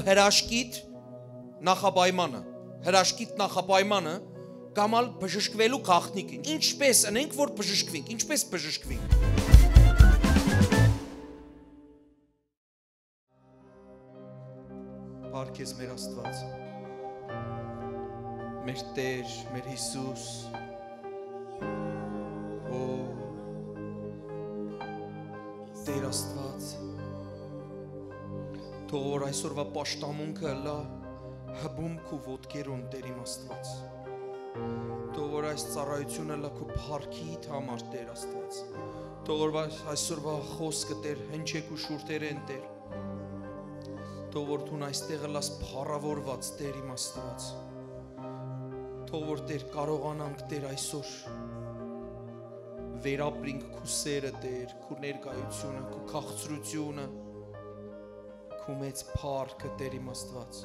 հրաշքիդ նախապայմանը, հրաշքիդ նախապայմանը կամ ալ բժշկվելու գաղտնիքը։ Ինչպես անենք, որ բժշկվենք, ինչպես բժշկվենք։ Փառք ես մեր Աստված, մեր Տեր, մեր Հիսուս, Տեր Աստված, թող որ այսօրվա պաշտամունքը լա հբում քու ոտքերուն Տեր իմ Աստված, թող որ այս ծառայությունը լա քու փառքիդ համար Տեր Աստված, թող որ այսօրվա խոսքը Տեր հնչեք ու շուրթերեն Տեր, թող որ դու այստեղը լաս փառավորված Տեր իմ Աստված, թող որ Տեր կարողանանք Տեր այսօր վերապրինք քու սերը Տեր, քու ներկայությունը, քու քաղցրությունը, քու մեծ փառքը Տեր իմ Աստված։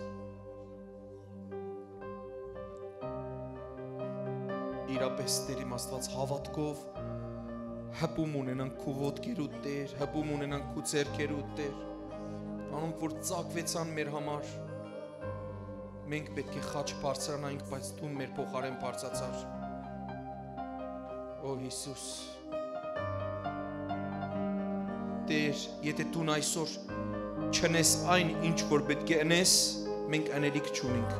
Իրապես Տեր իմ Աստված հավատքով հպում ունենանք քու ոտքերուդ Տեր, հպում ունենանք քու ձեռքերուդ Տեր, անոնք որ ծագվեցան մեր համար, մենք պետք է խաչ բարձրանայինք, բայց դու մեր փոխարեն բարձացար։ Օ Հիսուս, Տեր, եթե դու այսօր չնես այն, ինչ որ պետք է անես, մենք անելիք չունենք։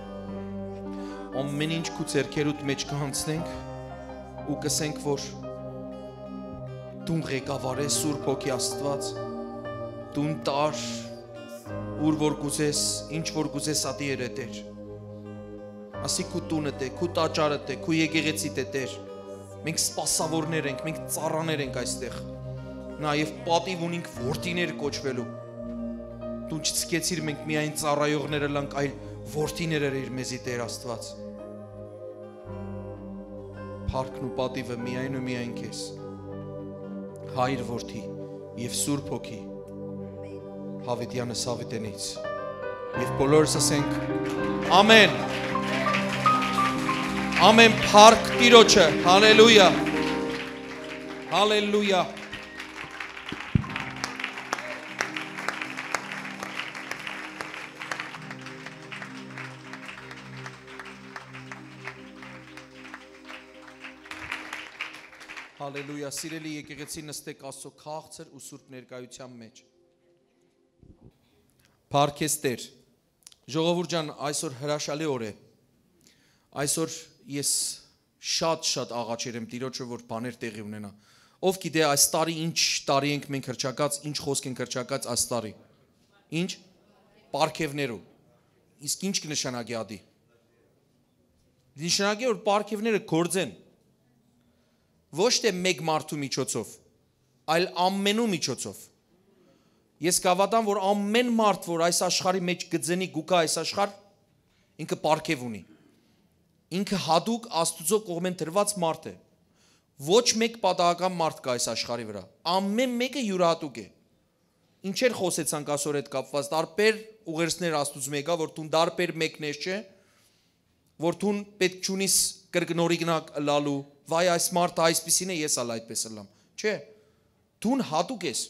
Ամեն ինչ քու ձեռքերուդ մեջ կհանցնենք ու կսենք, որ դու ղեկավար ես Սուրբ Հոգի Աստված, դու տար, ուր որ գուզես, ինչ որ գուզես ադի էր Տեր։ Ասի քու տունը Տեր, քու տաճարը Տեր, քու եկեղեցիդ Տեր։ Մենք սպասավորներ ենք, մենք ծառաներ ենք այստեղ։ Նաև պատիվ ունենք որդիներ կոչվելու։ Դու չցկեցիր մենք միայն ծառայողները լանք, այլ որդիներ էր մեզի Տեր Աստված։ Փառքն ու պատիվը միայն ու միայն քեզ։ Հայր որդի եւ Սուրբ Հոգի Հավիտյանս Հավիտենից եւ բոլորս ասենք ամեն ամեն փառք Տիրոջը հալելույա հալելույա հալելույա սիրելի եկեղեցի նստեք Աստծո քաղցր ու սուրբ ներկայության մեջ Փառք ես Տեր, ժողովուրդ ջան, այսօր հրաշալի օր է, այսօր ես շատ աղաչեր եմ Տիրոջը, որ բաներ տեղի ունենա, ով գիտե այս տարի ինչ տարի ենք մենք հրճակած, ինչ խոսք ենք հրճակած այս տարի, ինչ, պարգևներու, իսկ ինչ կնշանակի ադի, նշանակի որ պարգևները գործեն, ոչ թե մեկ մարդու միջոցով, այլ ամենու միջոցով, Ես կավատամ, որ ամեն մարդ, որ այս աշխարհի մեջ գծենի գուկա այս աշխարհ, ինքը պարգև ունի։ Ինքը հատուկ Աստուծո կողմեն տրված մարդ է։ Ոչ մեկ պատահական մարդ կա այս աշխարհի վրա։ Ամեն մեկը յուրահատուկ է։ Ինչեր խոսեցանք այսօր հետ կապված, տարբեր ուղերձներ Աստուծո մեկա, որ դու դարբեր մեկն ես, չէ՞, որ դու պետք չունիս կրկնօրինակ լալու, վայ այս մարդը այսպեսին է, ես ալ այդպես լամ, չէ՞։ Դու հատուկ ես։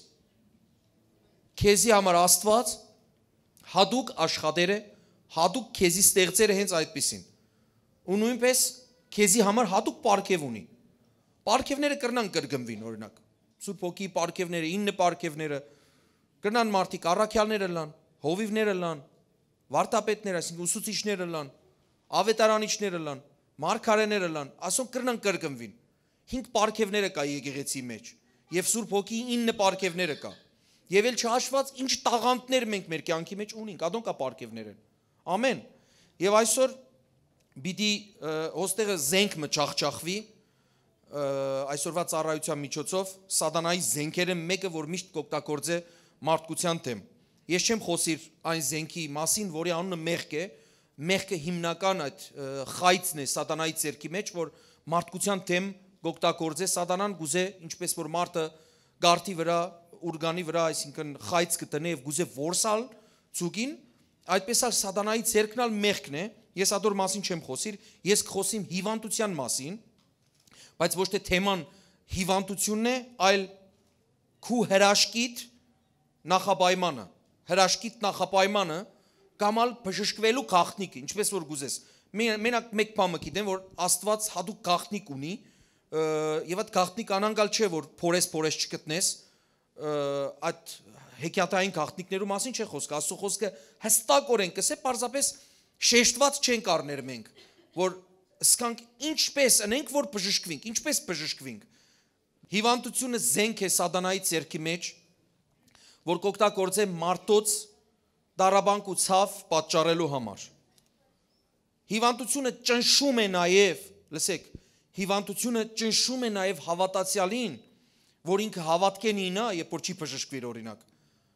Քեզի համար Աստված հատուկ աշխատեր է, հատուկ քեզի ստեղծեր է հենց այդպեսին։ Ու նույնպես քեզի համար հատուկ պարգև ունի։ Պարգևները կրնան կրկնվին, օրինակ։ Սուրբ Հոգի պարգևները, 9 պարգևները, կրնան մարդիկ առաքյալները լան, հովիվները լան, վարդապետները, այսինքն ուսուցիչները լան, ավետարանիչները լան, մարգարեները լան, ասոն կրնան կրկնվին։ 5 պարգևները կա եկեղեցի մեջ, եւ Սուրբ Հոգի 9 պարգևները կա։ Եվ էլ չհաշված ինչ տաղանդներ մենք մեր կյանքի մեջ ունենք, ադոն կա պարգևներ են։ Ամեն։ Եվ այսօր պիտի հոստեղը զենք մճախճախվի այսօրվա ծառայության միջոցով սատանայի զենքերը մեկը, որ միշտ կօգտագործե մարդկության դեմ։ Ես չեմ խոսիր այն զենքի մասին, որի անունը մեղք է, մեղքը հիմնական այդ խայծն է սատանայի ձեռքի մեջ, որ մարդկության դեմ կօգտագործե սատանան գուզե, ինչպես որ մարդը գարտի վրա ուրգանի վրա, այսինքն խայծ կտնե եւ գուզե որսալ ցուկին, այդպես էլ սատանայի ցերկնալ մեղքն է, ես ադոր մասին չեմ խոսիր, ես կխոսիմ հիվանդության մասին, բայց ոչ թե թեման հիվանդությունն է, այլ քու հրաշքիդ նախապայմանը, հրաշքիդ նախապայմանը կամ ալ բժշկվելու գաղտնիք, ինչպես որ գուզես։ Մենակ մեկ բանը գիտեմ, որ Աստված հատուկ գաղտնիք ունի, եւ այդ գաղտնիք անանգալ չէ, որ փորես չգտնես, այդ հեքիաթային գաղտնիքներու մասին չէ խոսքը, Աստծո խոսքը հստակորեն կսե, պարզապես շեշտված չենք առներ մենք, որ սկանք ինչպես անենք, որ բժշկվենք, ինչպես բժշկվենք։ Հիվանդությունը զենք է սատանայի ձեռքի մեջ, որ կօգտագործե մարդոց դարաբանք ու ցավ պատճառելու համար։ Հիվանդությունը ճնշում է նաև, լսեք, հիվանդությունը ճնշում է նաև հավատացյալին, որ ինքը հավատքեն ինա, երբ որ չի բժշկվիր օրինակ։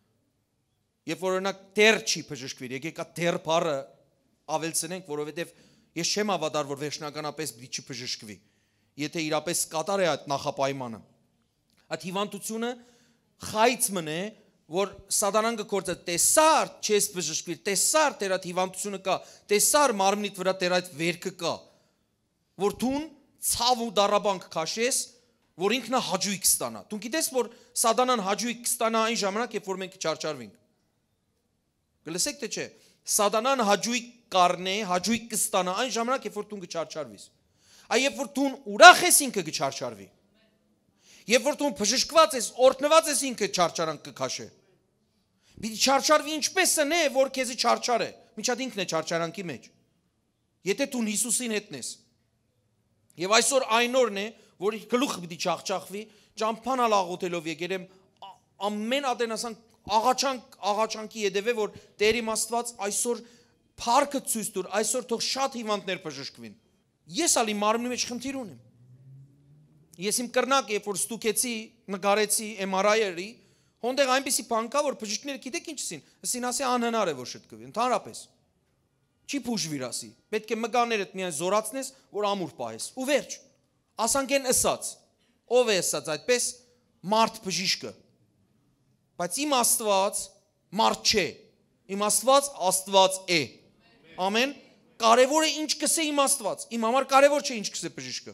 Երբ որ օրինակ դեռ չի բժշկվիր, եկեք այդ դեռ բառը ավելցնենք, որովհետև ես չեմ հավատար, որ վերջնականապես պիտի չբժշկվի։ Եթե իրապես կատար է այդ նախապայմանը։ Այդ հիվանդությունը խայծ մնե, որ սատանան գործը տեսար չես բժշկվիր, տեսար դեր այդ հիվանդությունը կա, տեսար մարմնիդ վրա դեր այդ վերքը կա, որ դուն ցավ ու դարաբանք քաշես, որ ինքնա հաջույք ստանա։ Դու գիտես, որ սատանան հաջույք կստանա այն ժամանակ, երբ որ մենք չարչարվենք։ Գլսեք թե չէ։ Սատանան հաջույք կառնե, հաջույք կստանա այն ժամանակ, երբ որ դու չարչարվես։ Այ երբ որ դու ուրախ ես, ինքը կչարչարվի։ Երբ որ դու բժշկված ես, օրհնված ես, ինքը չարչարանք կքաշե։ Պիտի չարչարվի ինչպես է, որ քեզի չարչարե։ Միջատ ինքն է չարչարանքի մեջ։ Եթե դու Հիսուսին հետնես։ Եվ այսօր այն օրն է, որ գլուխը պիտի չաղճախվի, ճամփանալ աղոթելով եկերեմ ամեն ադենասան աղաչանքի յետևե, որ Տեր իմ Աստված այսօր փառքը ցույց տուր, այսօր թող շատ հիվանդներ բժշկվին։ Ես ալի մարմնի մեջ խնդիր ունեմ։ Ես իմ կրնակ, երբ որ ստուգեցի, նկարեցի MRI-երի, հոնդեղ այնպիսի բան կա, որ բժիշկները գիտեք ինչին, ասին ասի անհնար է որ շտկվի, ընդհանրապես։ Չի բուժվիր ասի, պետք է մկաններդ միայն զորացնես, որ ամուր պահես։ Ու վերջ։ Ասանք են ըսած։ Ով է ըսած այդպես մարդ բժիշկը։ Բայց իմ Աստված մարդ չէ։ Իմ Աստված է։ Ամեն։ Կարևորը ինչ կսե իմ Աստված։ Իմ համար կարևոր չէ ինչ կսե բժիշկը։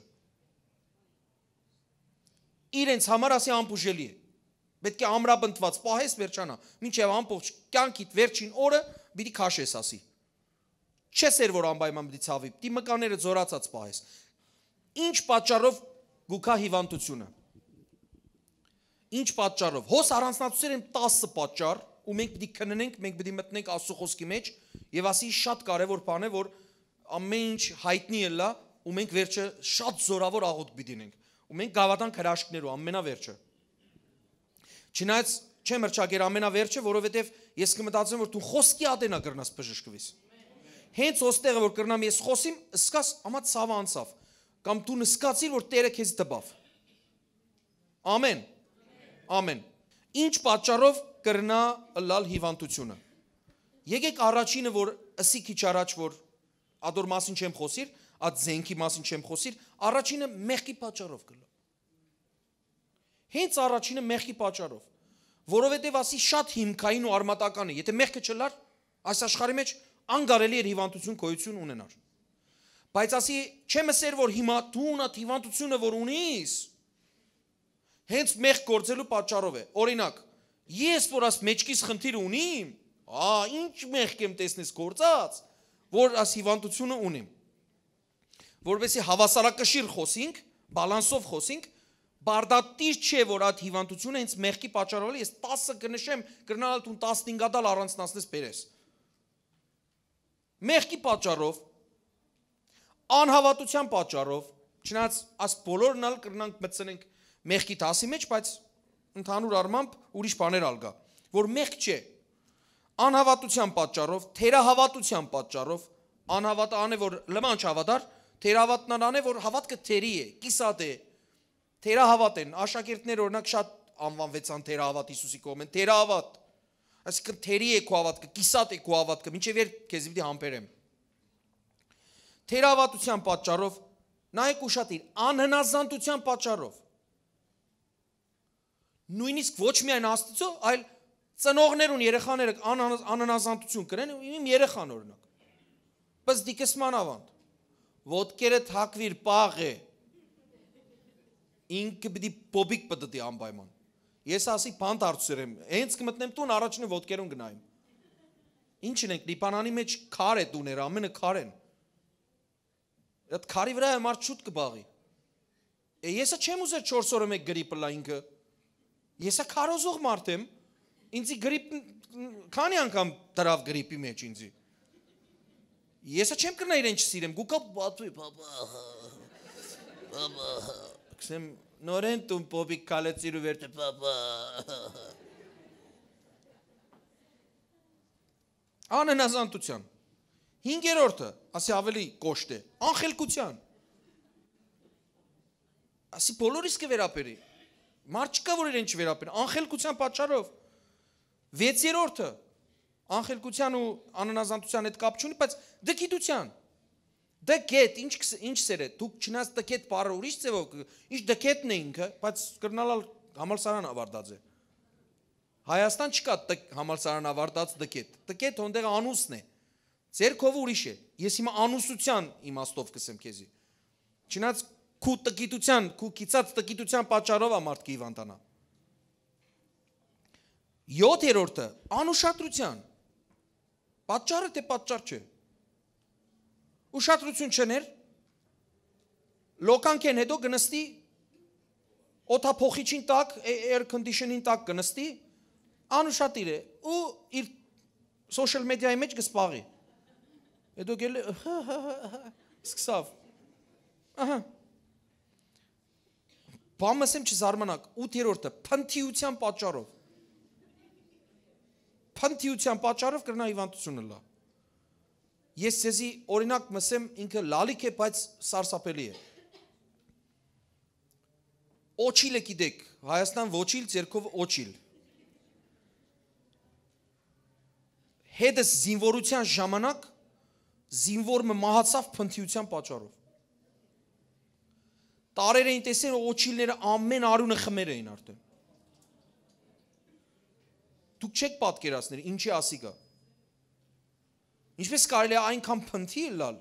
Իրենց համար ասի անբուժելի է։ Պետք է ամրապնդված պահես վերջանա։ Մինչև ամբողջ կյանքիդ վերջին օրը պիտի քաշես ասի։ Չես էր որ անպայման պիտի ցավի, պիտի մկանները զորացած պահես։ Ինչ պատճառով գուքա հիվանդությունը։ Ինչ պատճառով։ Հոս առանձնացուցեր եմ 10 պատճառ, ու մենք պիտի քննենք, մենք պիտի մտնենք Աստծո խոսքի մեջ, եւ ասի շատ կարևոր բան է, որ ամեն ինչ հայտնի է լա, ու մենք վերջը շատ զորավոր աղոթք պիտի ունենք։ Ու մենք գավաթանք հրաշքներով ամենավերջը։ Չնայած չեմ հրճակեր ամենավերջը, որովհետև ես կմտածեմ, որ դու խոսքի ադենա կրնաս բժշկվես։ Հենց ոստեղը որ կրնամ ես խոսիմ, սկաս ամա ցավը անցավ, կամ դու նսկացիր, որ Տերը քեզ տպավ։ Ամեն։ Ամեն։ Ինչ պատճառով կրնա լալ հիվանդությունը։ Եկեք առաջինը, որ ըսի քիչ առաջ, որ ադոր մասին չեմ խոսիր, այդ զենքի մասին չեմ խոսիր, առաջինը մեղքի պատճառով կլա։ Հենց առաջինը մեղքի պատճառով, որովհետև ասի շատ հիմքային ու արմատական է, եթե մեղքը չլար, այս աշխարհի մեջ անգարելի էր հիվանդություն գոյություն ունենար։ Բայց ասի չեմ ասեր, որ հիմա դու նա հիվանդությունը որ ունիս, հենց մեղք գործելու պատճառով է։ Օրինակ, ես որ աս մեջքիս խնդիր ունիմ, ինչ մեղք եմ տեսնես գործած, որ աս հիվանդությունը ունիմ։ Որովհետեւ հավասարակշիռ խոսենք, բալանսով խոսենք, բարդատիր չէ, որ այդ հիվանդությունը հենց մեղքի պատճառով է, ես 10 կնշեմ, կրնալ դու 15 դալ առանցնացնես բերես։ Մեղքի պատճառով, անհավատության պատճառով, չնայած աս բոլորն ալ կրնանք մտցնենք մեղքի դասի մեջ, բայց ընդհանուր առմամբ ուրիշ բաներ ալ կա, որ մեղք չէ։ Անհավատության պատճառով, թերահավատության պատճառով, անհավատը անե որ լման չհավատար, թերահավատն անե որ հավատքը թերի է, կիսատ է, թերահավատ են, աշակերտներ օրինակ շատ անվանվեցան թերահավատ Հիսուսի կողմեն, թերահավատ, այսինքն թերի է քո հավատքը, կիսատ է քո հավատքը, մինչև երբ քեզ պիտի համբերեմ։ Թերահավատության պատճառով, նայեք ուշադիր, անհնազանդության պատճառով։ Նույնիսկ ոչ միայն Աստծո, այլ ծնողներուն երեխաները անհնազանդություն կրեն, իմ երեխան օրինակ։ Բայց դիկսման ավանդ, ոտքերը թակվիր պաղ է, ինքը պիտի բոբիկ պտտի անպայման։ Ես ասի բան դարձրեմ, հենց կմտնեմ տուն առաջինը ոտքերուն գնայım։ Ինչն ենք Լիբանանի մեջ քար է տուները, ամենը քար են։ Այդ քարի վրա մարդ շուտ կբաղի։ Եսա չեմ ուզեր 4 օրը մեկ գրիպը լա ինքը։ Եսա քարոզող մարդ եմ։ Ինձի գրիպ քանի անգամ դրավ գրիպի մեջ ինձի։ Եսա չեմ կրնա իրեն չսիրեմ, գուկա բաթվի, բաբա։ Կսեմ նորեն տուն պոպիկ կալեցիր ու վերջը, բաբա։ Անհնազանդության։ 5-րդը, ասի ավելի կոշտ է, անխելքության։ Ասի բոլորիս կվերապերի։ Մարդ չկա, որ իրեն չվերապերի, անխելքության պատճառով։ 6-րդը, անխելքության ու անհնազանդության հետ կապ չունի, բայց դգիտության։ Դգետ, ինչ սեր է, դուք չնաս դգետ բառը ուրիշ ձևով, ինչ դգետն է ինքը, բայց կրնալալ համալսարան ավարտած է։ Հայաստան չկա համալսարան ավարտած դգետ։ Դգետ հոնդեղ անուսն է։ Ձեր քովը ուրիշ է։ Ես հիմա անուսության իմաստով կսեմ քեզի։ Չնայած քու տգիտության, քու կիծած տգիտության պատճառով ամարդ կհիվանդանա։ 7-րդը անուշադրության։ Պատճառը թե պատճառ չէ։ Ուշադրություն չներ։ Լոկանքեն հետո կնստի օդափոխիչին տակ, air conditioning տակ կնստի, անուշադիր է ու իր social media-ի մեջ կսպաղի։ Հետո գել սկսավ։ Ահա։ Բամասեմ չզարմանաք, 8-րդը փնթիության պատճառով։ Փնթիության պատճառով կրնա հիվանդությունը լա։ Ես ցեզի օրինակ մսեմ ինքը լալիք է, բայց սարսափելի է։ Օչիլը գիտեք, Հայաստան ոչիլ, ձերքով օչիլ։ Հետս զինվորության ժամանակ զինվորը մահացավ փնթիության պատճառով։ Տարեր էին տեսել օչիլները ամեն արյունը խմեր էին արդեն։ Դուք չեք պատկերացնել, ինչի ասի կա։ Ինչպես կարելի է այնքան փնթի լալ,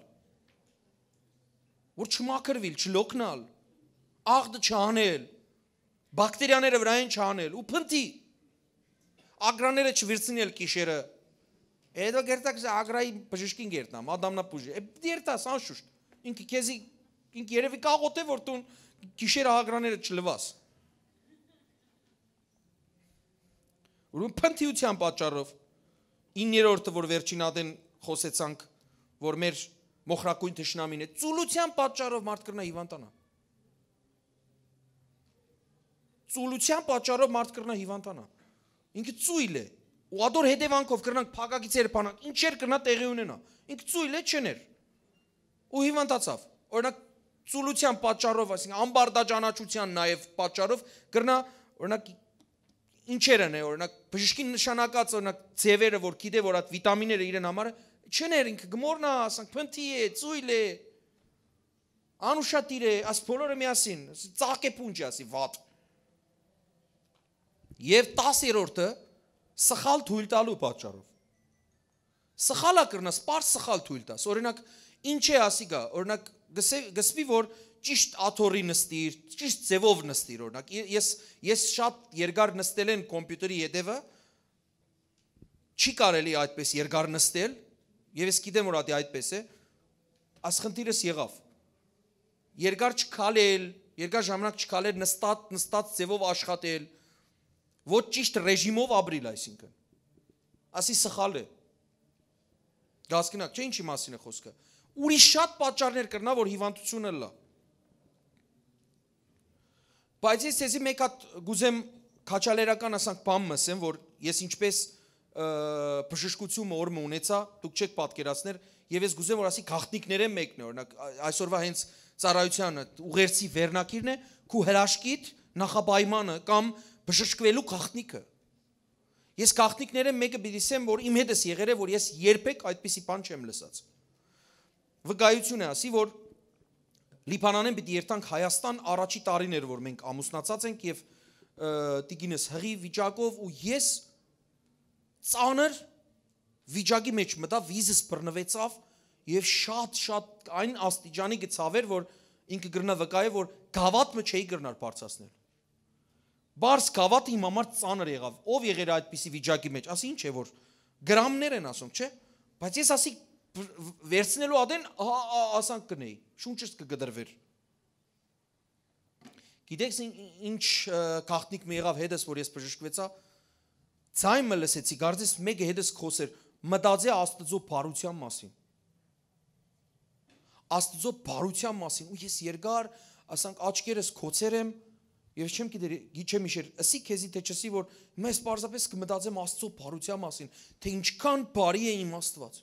որ չմաքրվիլ, չլոքնալ, աղդը չանել, բակտերիաները վրային չանել, ու փնթի, ագրաները չվիրցնել կիշերը, հետո գերտակ ագրայի բժշկին գերտնամ, ադամնա պուժի, դերտաս անշուշտ, ինքը քեզի, ինքը երևի կաղոտ է, որ տուն կիշերը ագրաները չլվաս։ Ուրում փնթիության պատճառով 9-րդը, որ վերջին ադեն խոսեցանք, որ մեր մոխրակույն թշնամին է, ծուլության պատճառով մարդ կրնա հիվանդանա։ Ծուլության պատճառով մարդ կրնա հիվանդանա։ Ինքը ծույլ է, ու ադոր հետևանքով կրնանք փակագից երբանանք, ինչեր կրնա տեղի ունենա։ Ինքը ծույլ է չներ։ Ու հիվանդացավ։ Օրինակ ծուլության պատճառով, այսինքն ամբարդաճանաչության նաև պատճառով կրնա, օրինակ ինչերն է, օրինակ բժշկին նշանակած օրինակ ձևերը, որ գիտե, որ այդ վիտամինները իրեն համար չներ, ինքը գմորնա, ասենք փնթի է, ծույլ է, անուշադիր է, աս բոլորը միասին, ծաղկ է փունջ ասի վատ։ Եվ 10-րդը սխալ թույլ տալու պատճառով։ Սխալա կրնա, սպարս սխալ թույլ տաս։ Օրինակ ինչ է ասի գա, օրինակ գսվի, որ ճիշտ աթոռի նստիր, ճիշտ ձևով նստիր, օրինակ ես շատ երկար նստել են կոմպյուտերի հետևը, չի կարելի այդպես երկար նստել, եւ ես գիտեմ որ դա այդպես է, աս խնդիրս եղավ։ Երկար չքալել, երկար ժամանակ չքալել, նստած ձևով աշխատել, ոչ ճիշտ ռեժիմով ապրիլ, այսինքն։ Ասի սխալ է։ Գասկինակ, չէ ինչի մասին է խոսքը։ Ուրիշ շատ պատճառներ կրնա, որ հիվանդությունը լա։ Բայց ես ցեզի մեկ հատ գուզեմ քաչալերական ասանք բան մսեմ, որ ես ինչպես բժշկությունը օրը ունեցա, դուք չեք պատկերացնել, եւ ես գուզեմ որ ասի գաղտնիքները մեկն է, օրինակ այսօրվա հենց ծառայությանը ուղերձի վերնակիրն է, քու հրաշքիդ նախապայմանը կամ բժշկվելու գաղտնիքը։ Ես գաղտնիքները մեկը բիդիսեմ, որ իմ հետս եղել է, որ ես երբեք այդպիսի բան չեմ լսած։ Վկայություն է ասի, որ Լիբանանեն պիտի երթանք Հայաստան առաջի տարին էր, որ մենք ամուսնացած ենք եւ տիկինս հղի վիճակով ու ես ծանր վիճակի մեջ մտա, վիզս բռնվեցավ եւ շատ այն աստիճանի գծավեր, որ ինքը գրնա վկայե, որ գավաթը չէի գրնար բարձրացնել։ Բարս գավաթը իմ համար ծանր եղավ։ Ով եղեր այդպիսի վիճակի մեջ, ասի ինչ է որ գրամներ են ասում, չէ՞։ Բայց ես ասի վերցնելու ադեն ասանք կնեի, շունչս կգդրվեր։ Գիտեք ինչ գաղտնիք մի եղավ հետս, որ ես բժշկվեցա, ցայմը լսեցի, կարծես մեկը հետս խոսեր, մտածի Աստծո բարության մասին։ Աստծո բարության մասին, ու ես երկար, ասանք աչքերս քոցեր եմ, եւ չեմ գիտեմ իշեր, ասի քեզի թե չսի, որ մեզ պարզապես կմտածեմ Աստծո բարության մասին, թե ինչքան բարի է իմ Աստված։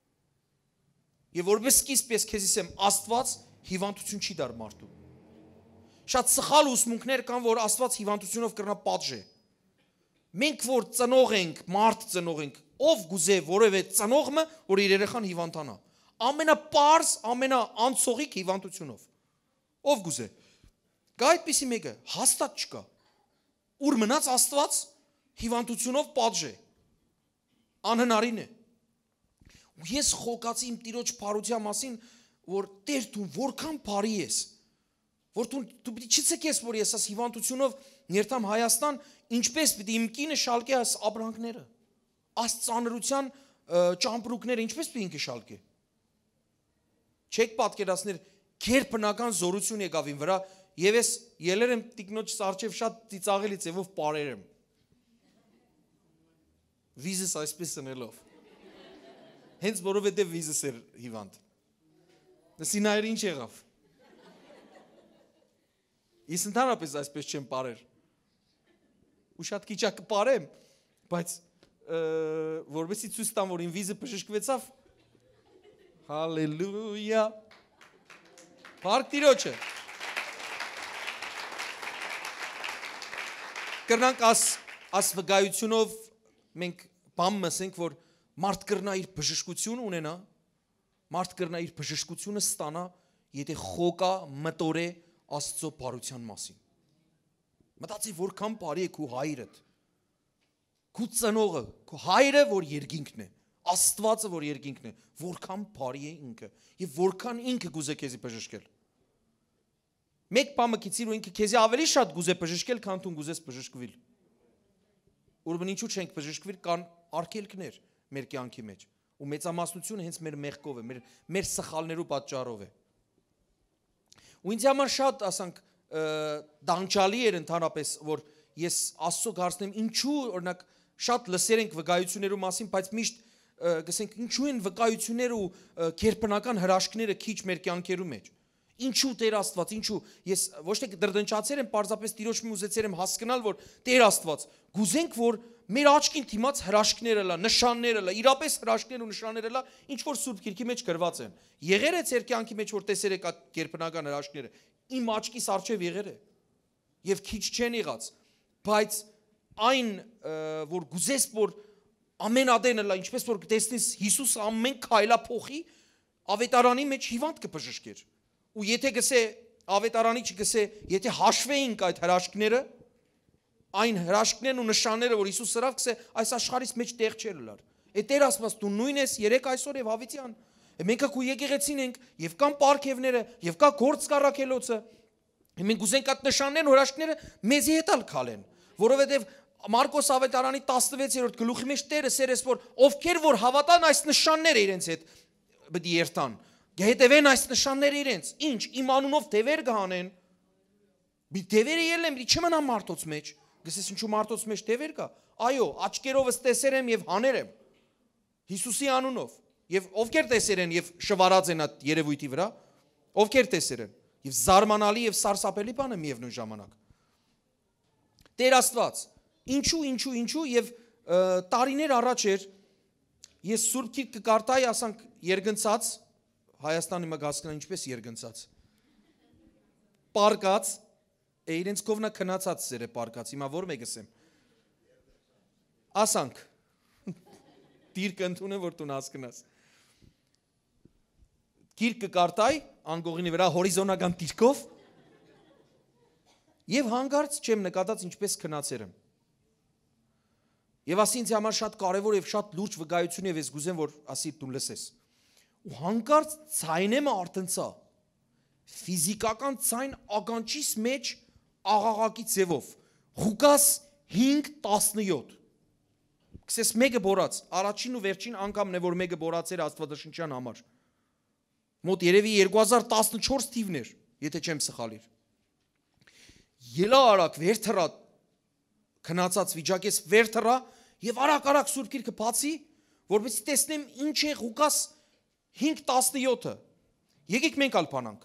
Եվ որպես սկիզբ ես քեզիս եմ, Աստված հիվանդություն չի դար մարդու։ Շատ սխալ ուսմունքներ կան, որ Աստված հիվանդությունով կրնա պատժե։ Մենք որ ծնող ենք, մարդ ծնող ենք, ով գուզե որևէ ծնողը, որ իր երեխան հիվանդանա։ Ամենապարզ, ամենաանցողիկ հիվանդությունով։ Ով գուզե։ Գա այդպիսի մեկը, հաստատ չկա։ Ուր մնաց Աստված հիվանդությունով պատժե։ Անհնարին է։ Ու ես խոկացի իմ Տիրոջ բարության մասին, որ Տեր դու որքան բարի ես, որ դու պիտի չցկես, որ ես աս հիվանդությունով ներթամ Հայաստան, ինչպես պիտի իմ կինը շալկե աս ապրանքները, աս ծանրության ճամպրուկները, ինչպես պիտի ինքը շալկե։ Չեք պատկերացներ, քերբնական զորություն եկավ իմ վրա, եւ ես ելեր եմ տիկնոջս արջև շատ ծիծաղելի ձևով պարեր եմ։ Վիզս այսպես ընելով։ Հենց որովհետեւ վիզս էր հիվանդ։ Դասի նայր ինչ եղավ։ Ես ընդհանրապես այսպես չեմ պարեր։ Ու շատ քիչ կպարեմ, բայց որովհետեւ ցույց տամ, որ իմ վիզը բժշկվեցավ։ Հալելույա։ Փառք Տիրոջը։ Կրնանք աս վկայությունով մենք բամ մսենք, որ մարդ կրնա իր բժշկություն ունենա, մարդ կրնա իր բժշկությունը ստանա, եթե խոկա մտորե Աստծո բարության մասին։ Մտածի որքան բարի է քո հայրդ, քո ծնողը, քո հայրը, որ երկինքն է, Աստվածը, որ երկինքն է, որքան բարի է ինքը, եւ որքան ինքը գուզե քեզի բժշկել։ Մեկ բամը գիցիր ու ինքը քեզի ավելի շատ գուզե բժշկել, քան դու գուզես բժշկվել։ Ուրեմն ինչու չենք բժշկվել, կան արգելքներ մեր կյանքի մեջ, ու մեծամասնությունը հենց մեր մեղքով է, մեր սխալներու պատճառով է։ Ու ինձ համար շատ, ասանք, դանջալի էր ընդհանրապես, որ ես Աստծո հարցնեմ, ինչու օրինակ շատ լսեր ենք վկայություններու մասին, բայց միշտ գսենք ինչու են վկայությունները ու քերբնական հրաշքները քիչ մեր կյանքերու մեջ։ Ինչու Տեր Աստված, ինչու ես ոչ թե դրդնչացեր եմ, պարզապես Տիրոջ մի ուզեցեր եմ հասկանալ, որ Տեր Աստված, գուզենք, որ մեր աչքին դիմաց հրաշքները լա, նշանները լա, իրապես հրաշքներ ու նշանները լա, ինչ որ Սուրբ Գիրքի մեջ գրված են։ Եղեր է ձեր կյանքի մեջ, որ տեսեր եք քերբնական հրաշքները, իմ աչքիս առջև եղեր է։ Եվ քիչ չեն եղած, բայց այն, որ գուզես, որ ամեն ադենը լա, ինչպես որ տեսնես Հիսուս ամեն քայլա փոխի, ավետարանի մեջ հիվանդ կբժշկեր։ Ու եթե գսե ավետարանի չգսե, եթե հաշվեինք այդ հրաշքները, այն հրաշքներն ու նշանները, որ Հիսուս սրավ գսե, այս աշխարհից մեջ տեղ չէր լար։ Է Տեր ասված, դու նույն ես երեք այսօր եւ հավիտյան։ Մենք քու եկեղեցին ենք, եւ կան պարգևները, եւ կա գործ կառակելոցը։ Մենք ուզենք այդ նշաններն ու հրաշքները մեզի հետ ալ քալեն, որովհետեւ Մարկոս ավետարանի 16-րդ գլուխի մեջ Տերը սերես, որ ովքեր որ հավատան այս նշանները իրենց հետ պիտի երթան։ Հետևեն այս նշանները իրենց, ինչ իմ անունով դևեր կհանեն։ Մի դևերը ելնեն, մի չմնա մարդոց մեջ։ Գսես ինչու մարդոց մեջ դևեր կա։ Այո, աչքերովս տեսեր եմ եւ հաներ եմ։ Հիսուսի անունով։ Եվ ովքեր տեսեր են եւ շվարած են այդ երևույթի վրա, ովքեր տեսեր են։ Եվ զարմանալի եւ սարսափելի բան է միևնույն ժամանակ։ Տեր Աստված, ինչու եւ տարիներ առաջ էր ես Սուրբ Գիրք կկարտայի, ասանք երգնցած Հայաստանի մը հասկանա ինչպես երգնցած։ Պարկած, իրենց կողմնա քնացած սեր է պարկած, հիմա որ մեկս եմ։ Ասանք, դիրք ընդունեմ, որ տուն հասկանաս։ Գիրք կկարտայի, անգողինի վրա հորիզոնական դիրքով, եւ հանգարց չեմ նկատած ինչպես քնացեր եմ։ Եվ ասի ինձ համար շատ կարևոր եւ շատ լուրջ վկայություն եւ ես գուզեմ, որ ասի դու լսես։ Ու հանկարծ ցայնեմը արտնցա ֆիզիկական ցայն ականջիս մեջ աղաղակի ձևով Ղուկաս 5:17 Կսես մեկը բորած, առաջին ու վերջին անգամն է, որ մեկը բորած էր Աստվածաշնչյան համար։ Մոտ երևի 2014 թիվն էր, եթե չեմ սխալիր։ Ելա արակ վեր թռա, քնացած վիճակես վեր թռա եւ արակ Սուրբ Գիրքը բացի, որովհետեւ տեսնեմ ինչ է Ղուկաս 5:17-ը։ Եկեք մենք ալ բանանք։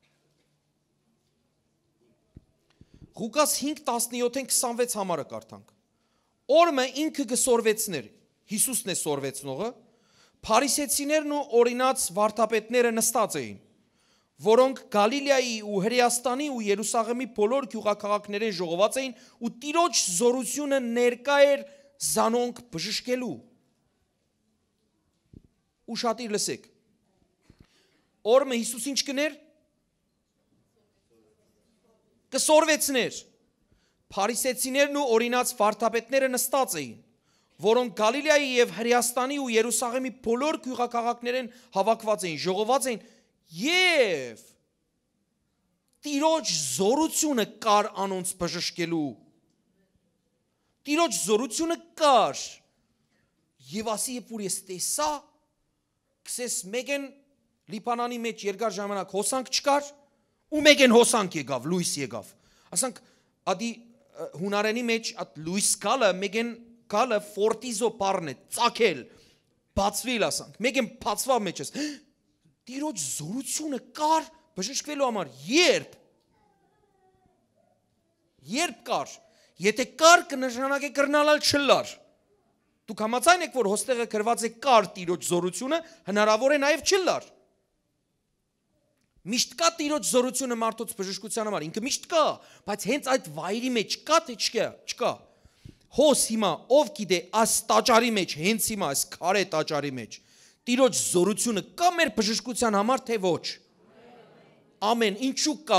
Ղուկաս 5:17-ին 26 համարը կարդանք։ Օրը ինքը կսորվեցներ, Հիսուսն է սորվեցնողը, փարիսեցիներն ու օրինաց վարդապետները նստած էին, որոնք Գալիլեայի ու Հրեաստանի ու Երուսաղեմի բոլոր գյուղաքաղաքներին ժողոված էին ու Տիրոջ զորությունը ներկա էր զանոնք բժշկելու։ Ուշադիր լսեք։ Օրը Հիսուս ինչ կներ։ Կսորվեցներ։ Փարիսեցիներն ու օրինաց վարդապետները նստած էին, որոնք Գալիլեայի եւ Հրեաստանի ու Երուսաղեմի բոլոր գյուղաքաղաքներին հավաքված էին, ժողոված էին եւ Տիրոջ զորությունը կար անոնց բժշկելու։ Տիրոջ զորությունը կար։ Եվ ասի երբ որ ես տեսա, քսես մեկեն Լիբանանի մեջ երկար ժամանակ հոսանք չկար, ու մեկեն հոսանք եկավ, լույս եկավ։ Ասանք ադի հունարենի մեջ at լույս գալը մեկեն գալը ֆորտիզո բառն է, ծակել, բացվել ասանք։ Մեկեն բացվա մեջս։ Տիրոջ զորությունը կար բժշկվելու համար, երբ կար, եթե կար կնշանակե կրնալալ չլար։ Դուք համաձայն եք, որ հոստեղը գրված է կար Տիրոջ զորությունը, հնարավոր է նաև չլար։ Միշտ կա Տիրոջ զորությունը մարդոց բժշկության համար, ինքը միշտ կա, բայց հենց այդ վայրի մեջ կա թե չկա։ Հոս հիմա ով գիտե այս տաճարի մեջ, հենց հիմա այս քարե տաճարի մեջ Տիրոջ զորությունը կա մեր բժշկության համար թե ոչ։ Ամեն, ինչու կա։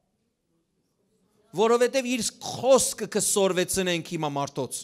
Որովհետև իր խոսքը կսորվեցնենք հիմա մարդոց։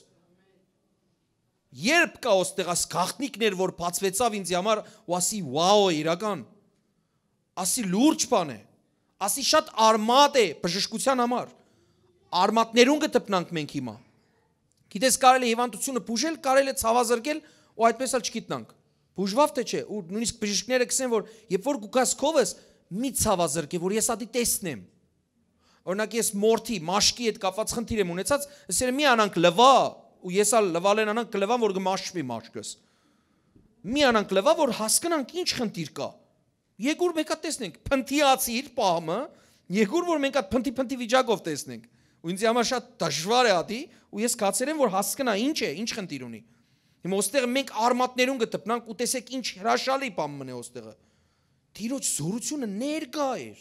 Երբ կա ոստեղ այս գաղտնիքներ, որ բացվեցավ ինձ համար, ու ասի վաո իրական, ասի լուրջ բան է, ասի շատ արմատ է բժշկության համար, արմատներուն կտպնանք մենք հիմա, գիտես կարել է հիվանդությունը բուժել, կարել է ցավազրկել ու այդպես էլ չգիտնանք, բուժվավ թե չէ, ու նույնիսկ բժիշկները կսեն, որ երբ որ գուկաս քովս, մի ցավազրկե, որ ես ադի տեսնեմ, օրինակ ես մորթի, մաշկի հետ կապված խնդիր եմ ունեցած, ասել եմ մի անանք լվա, ու ես ալ լվալեն անանք կլվան, որ գմաշվի մաշկս, մի անանք լվա, որ հասկանանք ինչ խնդիր կա, Եկուր մենք այդ տեսնենք, փնթիացիր պահմը, եկուր որ մենք այդ փնթի վիճակով տեսնենք, ու ինձ համար շատ դժվար է ադի, ու ես կացել եմ, որ հասկանա ինչ է, ինչ խնդիր ունի։ Հիմա ոստեղը մենք արմատներուն կտպնանք ու տեսեք ինչ հրաշալի բան մնե ոստեղը։ Տիրոջ զորությունը ներկա էր,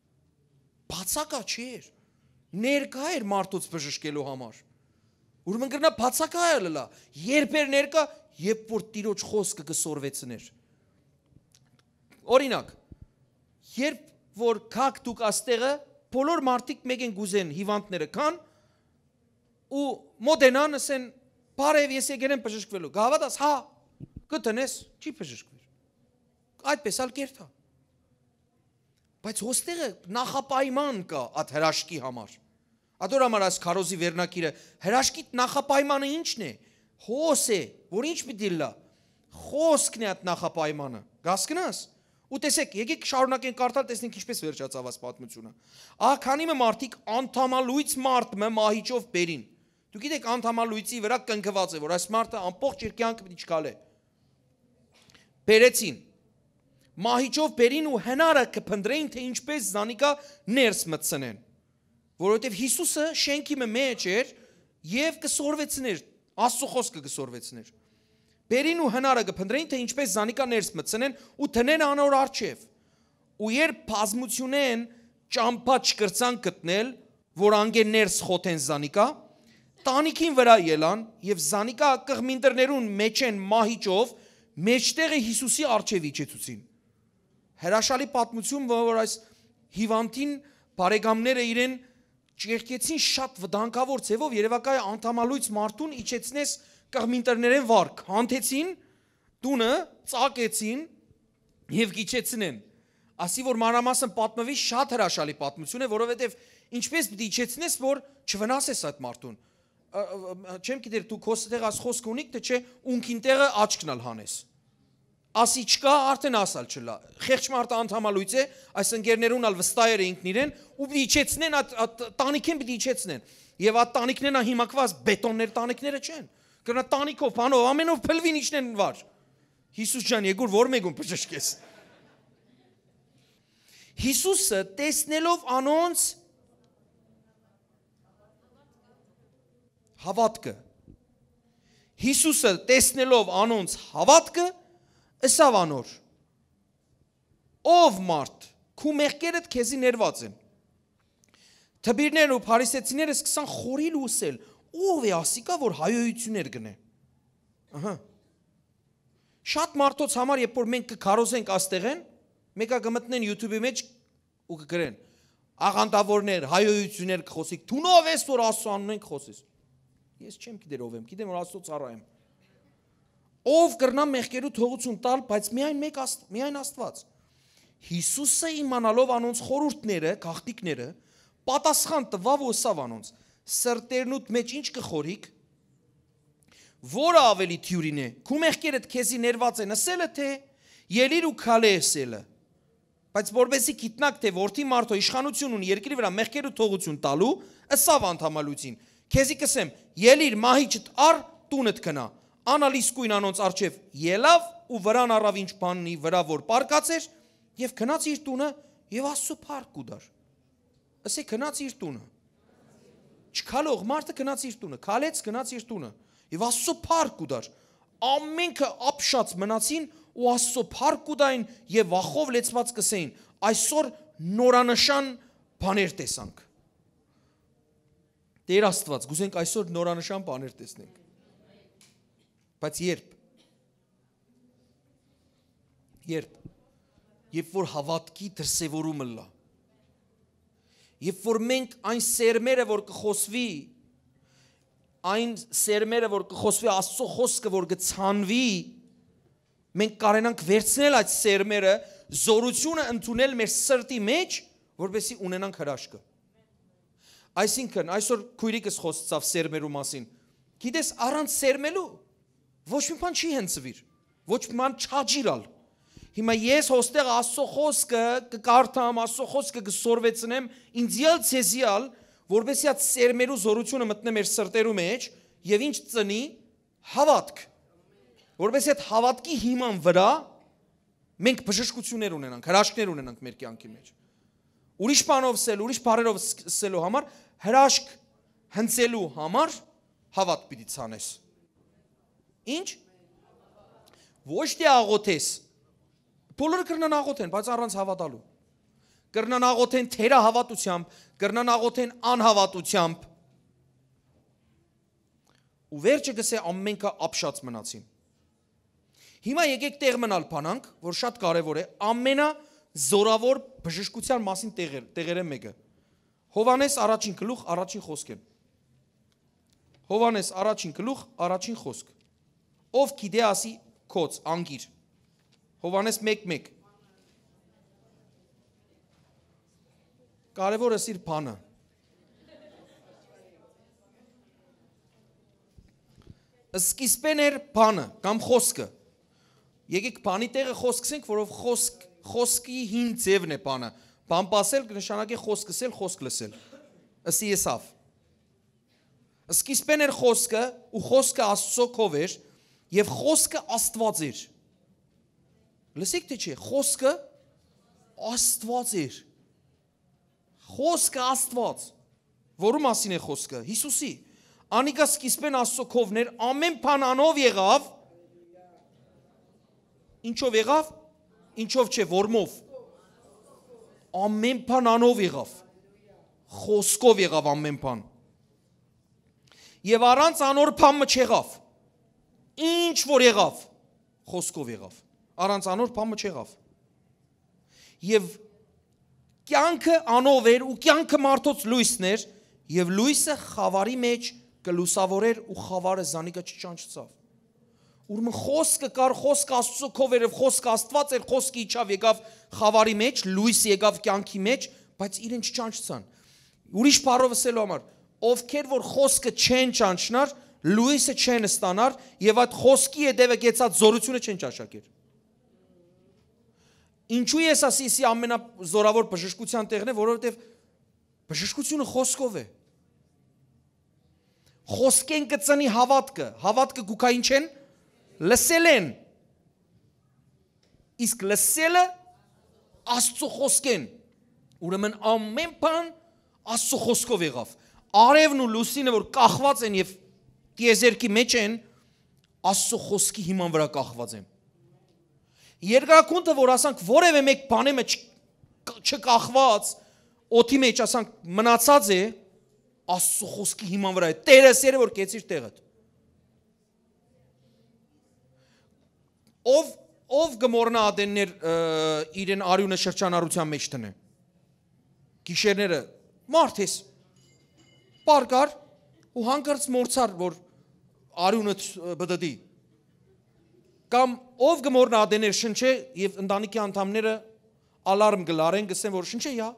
բացակա չէր, ներկա էր մարդոց բժշկելու համար։ Ուրեմն կրնա բացակա է լլա, երբ էր ներկա, երբ որ Տիրոջ խոսքը կսորվեցներ։ Օրինակ, երբ որ կակ դուք աստեղը, բոլոր մարդիկ մեկ են գուզեն հիվանդները կան, ու մոդենան ասեն, բարև ես եկել եմ բժշկվելու, գավադաս, հա, կտնես, չի բժշկվիր, այդպես ալ կերթա, բայց ոստեղը նախապայման կա այդ հրաշքի համար, ադոր համար այս քարոզի վերնակիրը, հրաշքի նախապայմանը ինչն է, հոս է, որ ինչ պիտի լա, խոսքն է այդ նախապայմանը, գասկնաս, ու տեսեք, եկեք շարունակենք կարդալ, տեսնենք ինչպես վերջացավ այս պատմությունը։ Ահա քանի մարդիկ անդամալույց մարդը մահիճով բերին։ Դուք գիտեք անդամալույցի վրա կնքված է, որ այս մարդը ամբողջ իր կյանքը պիտի չկալե։ Բերեցին։ Մահիճով բերին ու հնարը կփնտրեին, թե ինչպես զանիկա ներս մտցնեն։ Որովհետև Հիսուսը շենքի մեջ էր եւ կսորվեցներ, Աստծո խոսքը կսորվեցներ։ Բերին ու հնարը կփնտրեին, թե ինչպես զանիկա ներս մտցնեն ու տնեն անոր առջև։ Ու երբ բազմությունեն ճամփա չկրցան գտնել, որ անգեն ներս խոթեն զանիկա, տանիքին վրա ելան եւ զանիկա կղմինդրներուն մեջ են մահիճով, մեջտեղը Հիսուսի առջև իջեցուցին։ Հրաշալի պատմություն, որ այս հիվանդին բարեկամները իրեն ճերկեցին շատ վտանգավոր ձևով, երևակայ անդամալույց մարդուն իջեցնես կղմինտրներեն վարք, հանթեցին, տունը ծակեցին եւ գիչեցնեն։ Ասի որ մանրամասն պատմվի շատ հրաշալի պատմություն է, որովհետեւ ինչպես պիտի իջեցնես, որ չվնասես այդ մարդուն։ չեմ գիտեր դու քո տեղ աս խոսք ունիք թե չէ ունքին տեղը աչքնալ հանես ասի չկա արդեն ասալ չլա խեղճ մարդը անդամալույց է այս ընկերներուն ալ վստահեր ինքն իրեն ու պիտի իջեցնեն տանիքին պիտի իջեցնեն եւ այդ տանիքներն ա հիմակված բետոններ տանիքները չեն կրնա տանիքով բանով ամենով փլվին իջնեն վար Հիսուս ջան եկուր որ մեկում բժշկես Հիսուսը տեսնելով անոնց հավատքը Հիսուսը տեսնելով անոնց հավատքը ըսավ անոր ով մարդ քու մեղքերդ քեզի ներված են Թբիրներն ու փարիսեցիները սկսան խորիլ ու ուսել ով է ասիկա որ հայոյություններ գնե ահա Շատ մարդոց համար երբ որ մենք կքարոզենք աստեղեն մեկը կմտնեն YouTube-ի մեջ ու կգրեն աղանդավորներ հայոյություններ կխոսիկ դունով ես որ Աստծո անունն ենք խոսես Ես չեմ գիտեր ով եմ գիտեմ որ Աստծո ծառա եմ Ով կրնա մեղքերու թողություն տալ բայց միայն Աստված Հիսուսը իմանալով անոնց խորհուրդները գաղտնիքները պատասխան տվավ ու ըսավ անոնց սրտերնուտ մեջ ինչ կխորիկ Որը ավելի թյուրին է քու մեղքերդ քեզի ներված են ասելը թե ելիր ու քալե ասելը Բայց որբեսի գիտնակ թե որդի մարդո իշխանություն ունի երկրի վրա մեղքերու թողություն տալու ըսավ անդամալույցին Քեզի կսեմ ելիր մահիճդ առ տունդ կնա անալիսկույն անոնց արչև ելավ ու վրան առավ ինչ բանի վրա որ պարկած էր եւ գնաց իր տունը եւ Աստծո փառք ուդար Ասե գնաց իր տունը Չքալող մարդը գնաց իր տունը քալեց գնաց իր տունը եւ Աստծո փառք ուդար ամենքը ապշած մնացին ու Աստծո փառք ուդային եւ վախով լեցված կսեին այսօր նորանշան բաներ տեսանք Տեր Աստված գուզենք այսօր նորանշան բաներ տեսնենք Բայց երբ որ հավատքի դրսևորումը լա Երբ որ մենք այն սերմերը որ կխոսվի այն սերմերը որ կխոսվի Աստծո խոսքը որ կցանվի մենք կարենանք վերցնել այդ սերմերը զորությունը ընդունել մեր սրտի մեջ որպեսզի ունենանք հրաշքը Այսինքն այսօր քույրիկս խոսեցավ սերմերու մասին գիտես առանց սերմելու ոչ մի բան չի հնցվիր ոչ մի բան չաջիրալ Հիմա ես հոստեղ Աստծո խոսքը կկարդամ Աստծո խոսքը կսորվեցնեմ ինձ յալ ցեզիալ որովհետեւ այդ սերմերու զորությունը մտնե մեր սրտերու մեջ եւ ինչ ծնի հավատք որովհետեւ այդ հավատքի հիման վրա մենք բժշկություններ ունենանք հրաշքներ ունենանք մեր կյանքի մեջ ուրիշ բանով սել ուրիշ բառերով սելու համար հրաշք հնցելու համար հավատ պիտի ցանես ինչ ոչ թե աղոթես բոլորը կրնան աղոթեն բայց առանց հավատալու կրնան աղոթեն թերահավատությամբ կրնան աղոթեն անհավատությամբ ու վերջը գսե ամենքը ապշած մնացին հիմա եկեք տեղ մնալ բանանք որ շատ կարևոր է ամենա զորավոր բժշկության մասին տեղերը մեկը Հովանես առաջին գլուխ առաջին խոսք են Հովանես առաջին գլուխ առաջին խոսք Ով գիտե ասի կոց անգիր Հովանես 1:1 Կարևորը սիր բանը Սկիզբեն էր բանը կամ խոսքը Եկեք բանի տեղը խոսքսենք որով խոսքի հին ձևն է բանը բան պասել կնշանակի խոսք ասել խոսք լսել Ասի եսավ Սկիզբեն էր խոսքը ու խոսքը Աստծո կով էր եւ խոսքը Աստված էր Լսեք թե չէ խոսքը Աստված էր Խոսքը Աստված Որու մասին է խոսքը Հիսուսի Անիկա սկիզբեն Աստծո կովներ ամեն բան անով եղավ Ինչով եղավ Ինչով չէ որմով Ամեն բան անով եղավ Խոսքով եղավ ամեն բան Եվ առանց անոր բանը չեղավ Ինչ որ եղավ Խոսքով եղավ Առանց անոր բանը չեղավ Եվ կյանքը անով էր ու կյանքը մարդոց լույսն էր Եվ լույսը խավարի մեջ կլուսավորեր ու խավարը զանիկը չճանչծավ Ուրմն խոսքը կար խոսքը Աստծո կով էր խոսքը Աստված էր խոսքը իջավ եկավ խավարի մեջ լույս եկավ կյանքի մեջ բայց իրեն չճանչծան Ուրիշ բառով ասելու համար ովքեր որ խոսքը չեն ճանչնար, լույսը չեն ստանար եւ այդ խոսքի հետևը գեցած զորությունը չեն ճաշակեր։ Ինչու ես ասի ամենազորավոր բժշկության տեղն է, որովհետեւ բժշկությունը խոսքով է։ Խոսքեն կծնի հավատքը, հավատքը գուքային չեն, լսել են։ Իսկ լսելը Աստծո խոսքեն։ Ուրեմն ամեն բան Աստծո խոսքով եղավ։ Արևն ու լուսինը որ կախված են եւ տիեզերքի մեջ են, Աստծո խոսքի հիման վրա կախված են։ Երկրակունտը որ ասանք որևէ մեկ բանի մեջ չկախված, օդի մեջ ասանք մնացած է, Աստծո խոսքի հիման վրա է։ Տերը սերը որ կեցիր տեղդ։ Ով գմորնա ադեններ իրեն արյունը շրջանառության մեջ տնե։ Գիշերները մարդ ես։ Պարկար ու հանկարծ մորցար որ արյունը բդդի։ Կամ ով գմորնա ադեներ շնչե եւ ընտանիքի անդամները ալարմ գլարեն գսեն որ շնչե յա։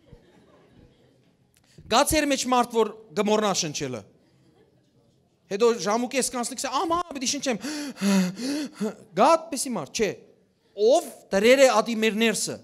Գացեր մեջ մարդ որ գմորնա շնչելը։ Հետո ժամուկես կանցնի գսե ամա պիտի շնչեմ։ Գատ պեսի մարդ չէ։ Ով դրեր է ադի մեր ներսը։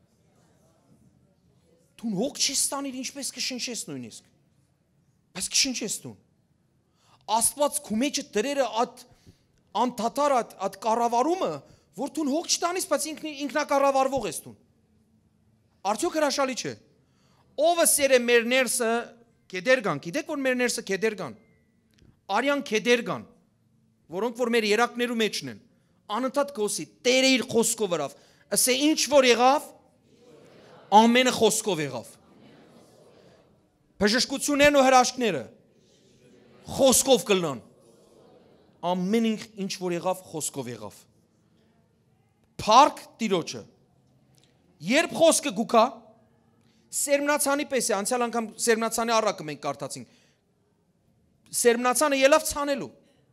Դու հոգ չի ստանիր ինչպես կշնչես նույնիսկ։ Բայց կշնչես դու։ Աստված քու մեջը դրերը ատ անդադար այդ կառավարումը, որ դու հոգ չտանես, բայց ինքնակառավարվող ես դու։ Արդյոք հրաշալի չէ։ Ովը սեր է մեր ներսը կեդերգան, գիտեք որ մեր ներսը կեդերգան։ Արյան կեդերգան, որոնք որ մեր երակներու մեջն են։ Անընդհատ կոսի, Տերը իր խոսքով վրավ։ Ասե ինչ որ եղավ, ամենը խոսքով եղավ։ Բժշկություններն ու հրաշքները խոսքով կլան։ Ամեն ինչ որ եղավ խոսքով եղավ։ Փառք Տիրոջը։ Երբ խոսքը գուքա, սերմնացանի պես է, անցյալ անգամ սերմնացանի առակը մենք կարդացինք։ Սերմնացանը ելավ ցանելու։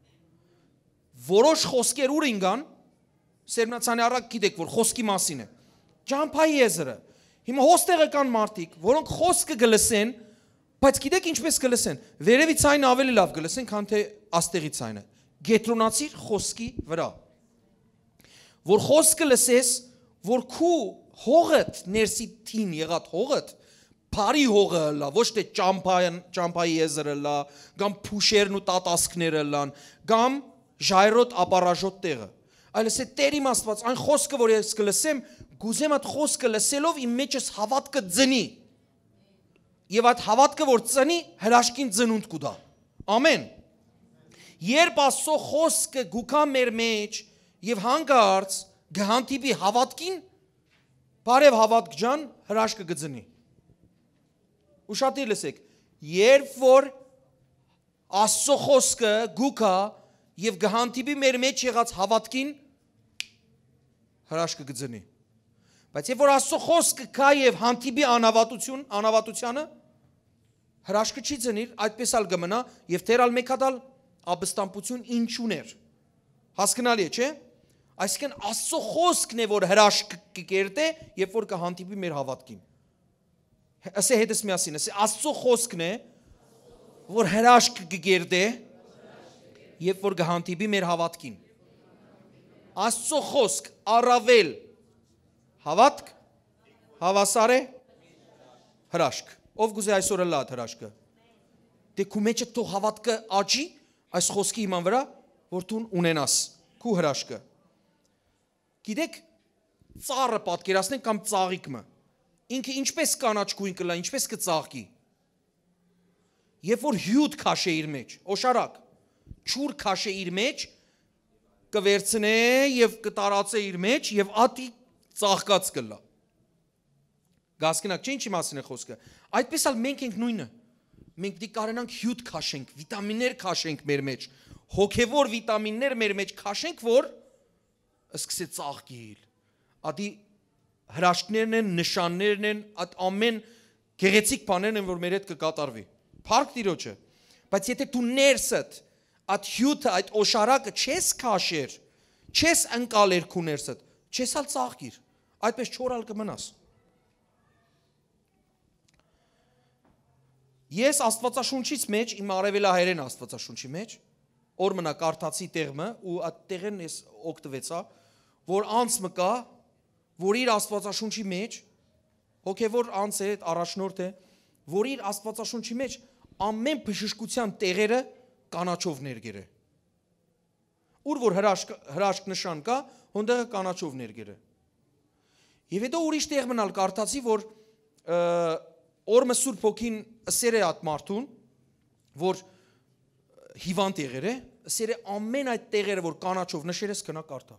Որոշ խոսքեր ուր ինգան, սերմնացանի առակ գիտեք որ խոսքի մասին է։ Ջամփայի եզրը։ Հիմա հոստեղը կան մարդիկ, որոնք խոսքը գլսեն, բայց գիտեք ինչպես գլսեն։ Վերևի ցայնը ավելի լավ գլսեն, քան թե աստեղի ցայնը։ Գետրոնացիր խոսքի վրա։ Որ խոսքը լսես, որ քու հողդ ներսի թին եղած հողդ, բարի հողը լա, ոչ թե ճամփայի եզրը լա, կամ փուշերն ու տատասկները լան, կամ ժայռոտ ապարաժոտ տեղը։ Այլ ասե Տեր իմ Աստված, այն խոսքը որ ես կլսեմ, գուզեմ այդ խոսքը լսելով իմ մեջս հավատքը ծնի։ Եվ այդ հավատքը որ ծնի, հրաշքին ծնունդ կուտա։ Ամեն։ Երբ Աստծո խոսքը գուքա մեր մեջ եւ հանգարց գհանտիպի հավատքին, բարև հավատք ջան, հրաշքը կծնի։ Ուշադիր լսեք, երբ որ Աստծո խոսքը գուքա եւ գհանտիպի մեր մեջ եղած հավատքին, հրաշքը կծնի։ Բայց երբ որ Աստծո խոսքը կա եւ հանդիպի անավատությանը, հրաշքը չի ծնիր, այդպես ալ կմնա եւ թերալ մեկադալ ապստամբություն ինչ ուներ։ Հասկանալի է, չէ՞։ Այսինքն Աստծո խոսքն է որ հրաշք կերտե, երբ որ կհանդիպի մեր հավատքին։ Ասե հետս միասին, ասե Աստծո խոսքն է որ հրաշք կերտե, երբ որ կհանդիպի մեր հավատքին։ Աստծո խոսք առավել հավատք, հավասար է հրաշք։ Ով գուզե այսօր լա հրաշքը։ Դե քու մեջը թող հավատքը աճի այս խոսքի իման վրա, որ դու ունենաս քու հրաշքը։ Գիտեք, ծառը պատկերացնենք կամ ծաղիկը։ Ինքը ինչպես կանաչ գույն կլա, ինչպես կծաղկի։ Երբ որ հյութ քաշե իր մեջ, օշարակ, ճուր քաշե իր մեջ, կվերցնե եւ կտարածե իր մեջ եւ ատի ծաղկած կլա։ Գասկինակ, չէ՞ ինչի մասին է խոսքը։ Այդպես ալ մենք ենք նույնը։ Մենք պիտի կարենանք հյութ քաշենք, վիտամիններ քաշենք մեր մեջ, հոգևոր վիտամիններ մեր մեջ քաշենք, որ սկսե ծաղկել։ Ադի հրաշքներն են, նշաններն են, այդ ամեն գեղեցիկ բաներն են, որ մեր հետ կկատարվի։ Փառք Տիրոջը։ Բայց եթե դու ներսդ այդ հյութը, այդ օշարակը չես քաշեր, չես ընկալեր քու ներսդ, չես ալ ծաղկիր, այդպես չորալ կմնաս։ Ես Աստվածաշունչից մեջ, իմ արևելահայերեն Աստվածաշունչի մեջ, օրմնա կարդացի տեղը ու այդ տեղեն ես օգտվեցա, որ անց մկա, որ իր Աստվածաշունչի մեջ, հոգևոր անց է, առաջնորդ է, որ իր Աստվածաշունչի մեջ ամեն բժշկության տեղերը կանաչով ներգեր է։ Ուր որ հրաշք նշան կա, հոնդեղը կանաչով ներգեր է։ Եվ հետո ուրիշ տեղ մնալ կարդացի, որ օրմը Սուրբ Հոգին ըսեր է այդ մարդուն, որ հիվանդ եղեր է, ըսեր է ամեն այդ տեղերը, որ կանաչով նշեր ես կնա կարդա։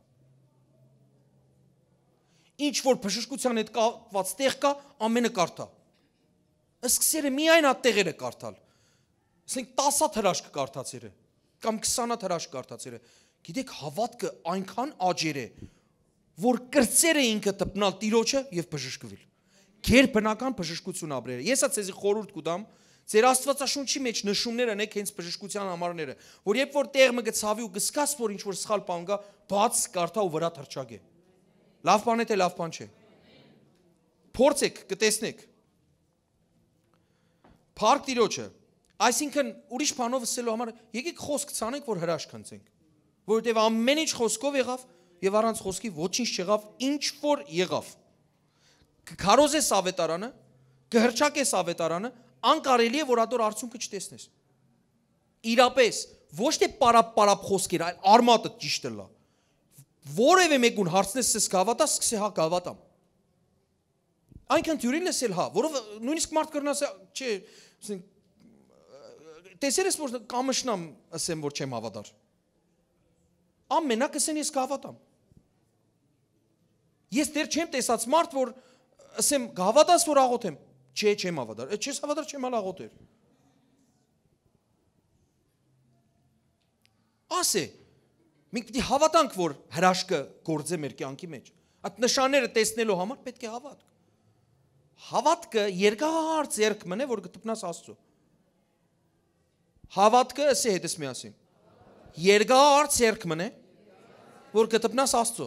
Ինչ որ բժշկության հետ կապված տեղ կա, ամենը կարդա։ Սկսեր է միայն այդ տեղերը կարդալ։ Ասենք 10 հրաշք կարդացեր է, կամ 20 հրաշք կարդացեր է։ Գիտեք, հավատքը այնքան աճեր է, որ կրծեր է ինքը տպնալ Տիրոջը եւ բժշկվել։ Գերբնական բժշկություն ապրել։ Ես ցեզի խորհուրդ կուտամ, ձեր Աստվածաշունչի մեջ նշումները նեք հենց բժշկության համարները, որ երբ որ տեղը գցավի ու գսկաս որ ինչ որ սխալ բան կա, բաց կարդա ու վրա թռչագե։ Լավ բան է թե լավ բան չէ։ Փորձեք, կտեսնեք։ Փառք Տիրոջը։ Այսինքն ուրիշ բանով ասելու համար եկեք խոսք ցանենք, որ հրաշք քնցենք։ Որովհետև ամեն ինչ խոսքով եղավ եւ առանց խոսքի ոչինչ չեղավ, ինչ որ եղավ։ Քարոզես ավետարանը, կհրճակես ավետարանը, անկարելի է որ ադոր արդյունքը չտեսնես։ Իրապես ոչ թե պարապ խոսքեր, այլ արմատը ճիշտ է լա։ Որևէ մեկուն հարցնես ես գավատա, սկսե հա գավատամ։ Այնքան դյուրին ես էլ հա, որով նույնիսկ մարդ կրնաս չէ, տեսեր ես որ կամշնամ ասեմ որ չեմ հավատար։ Ամենակ ասեն ես կհավատամ։ Ես դեռ չեմ տեսած մարդ, որ ասեմ կհավատաս որ աղոթեմ։ Չէ, չեմ հավատար։ Չես հավատար, չեմ ալ աղոթեր։ Ասե, մենք պիտի հավատանք, որ հրաշքը գործ է մեր կյանքի մեջ։ Այդ նշանները տեսնելու համար պետք է հավատք։ Հավատքը երկար ձեռք մնե, որ կտպնաս Աստծո։ Հավատքը ասե հետս միասին։ Երկար ձեռք մնե, որ կտպնաս Աստծո։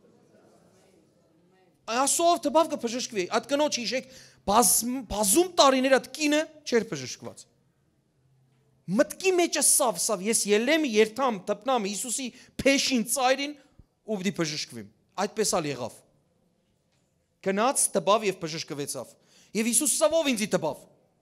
Այսով տպավ կբժշկվի, այդ կնոջ հիշեք, բազում տարիներ այդ կինը չեր բժշկված։ Մտքի մեջ սավ, ես ելեմ, երթամ, տպնամ Հիսուսի փեշին ծայրին ու պիտի բժշկվեմ։ Այդպես ալ եղավ։ Գնաց, տպավ եւ բժշկվեցավ։ Եվ Հիսուսը ով ինձի տպավ։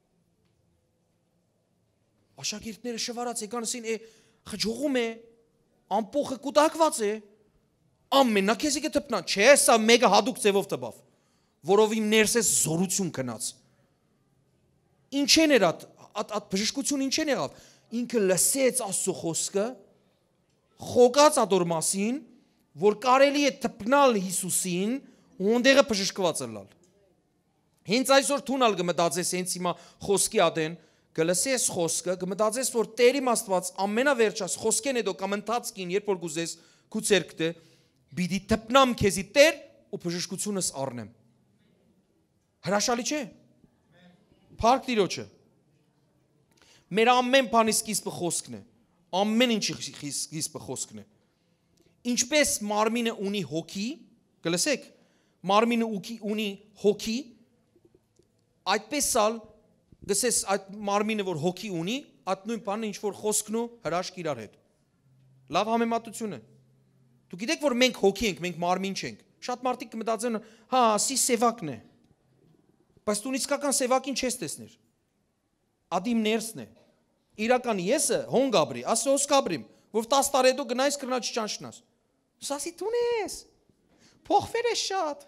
Աշակերտները շվարած եկան ասին, խջողում է, ամփոխը կուտակված է, ամենաքեզի կտպնա, չէ, սա մեկը հadouk ձևով տպավ, որով իմ ներսես զորություն կնաց։ Ինչեն էր այդ բժշկություն ինչեն եղավ։ Ինքը լսեց Աստծո խոսքը, խոկաց ադոր մասին, որ կարելի է տպնալ Հիսուսին, ու ոնդեղը բժշկված լալ։ Հենց այսօր թունալ կմտածես հենց հիմա խոսքի ադեն, կլսես խոսքը, կմտածես որ Տեր իմ Աստված ամենավերջած խոսքեն հետո կամ ընթացքին, երբ որ գուզես քու ցերկտե, բիդի տպնամ քեզի Տեր ու բժշկությունս առնեմ։ Հրաշալի չէ։ Փառք Տիրոջը։ Մեր ամեն բանի սկիզբը խոսքն է։ Ամեն ինչի սկիզբը խոսքն է։ Ինչպես մարմինը ունի հոգի, կլսեք, մարմինը ունի հոգի, այդպես ալ գսես այդ մարմինը որ հոգի ունի, այդ նույն բանը ինչ որ խոսքն ու հրաշք իրար հետ։ Լավ համեմատություն է։ Դու գիտեք որ մենք հոգի ենք, մենք մարմին չենք։ Շատ մարդիկ կմտածեն, հա, ասի սևակն է։ Բայց դու իսկական սևակին չես տեսներ։ Ադիմ ներսն է։ Իրական եսը հոն գաբրի, ասոս գաբրիմ, որ 10 տարի հետո գնայս կրնա չճանչնաս։ Սասի տունես։ Փոխվեր ես շատ։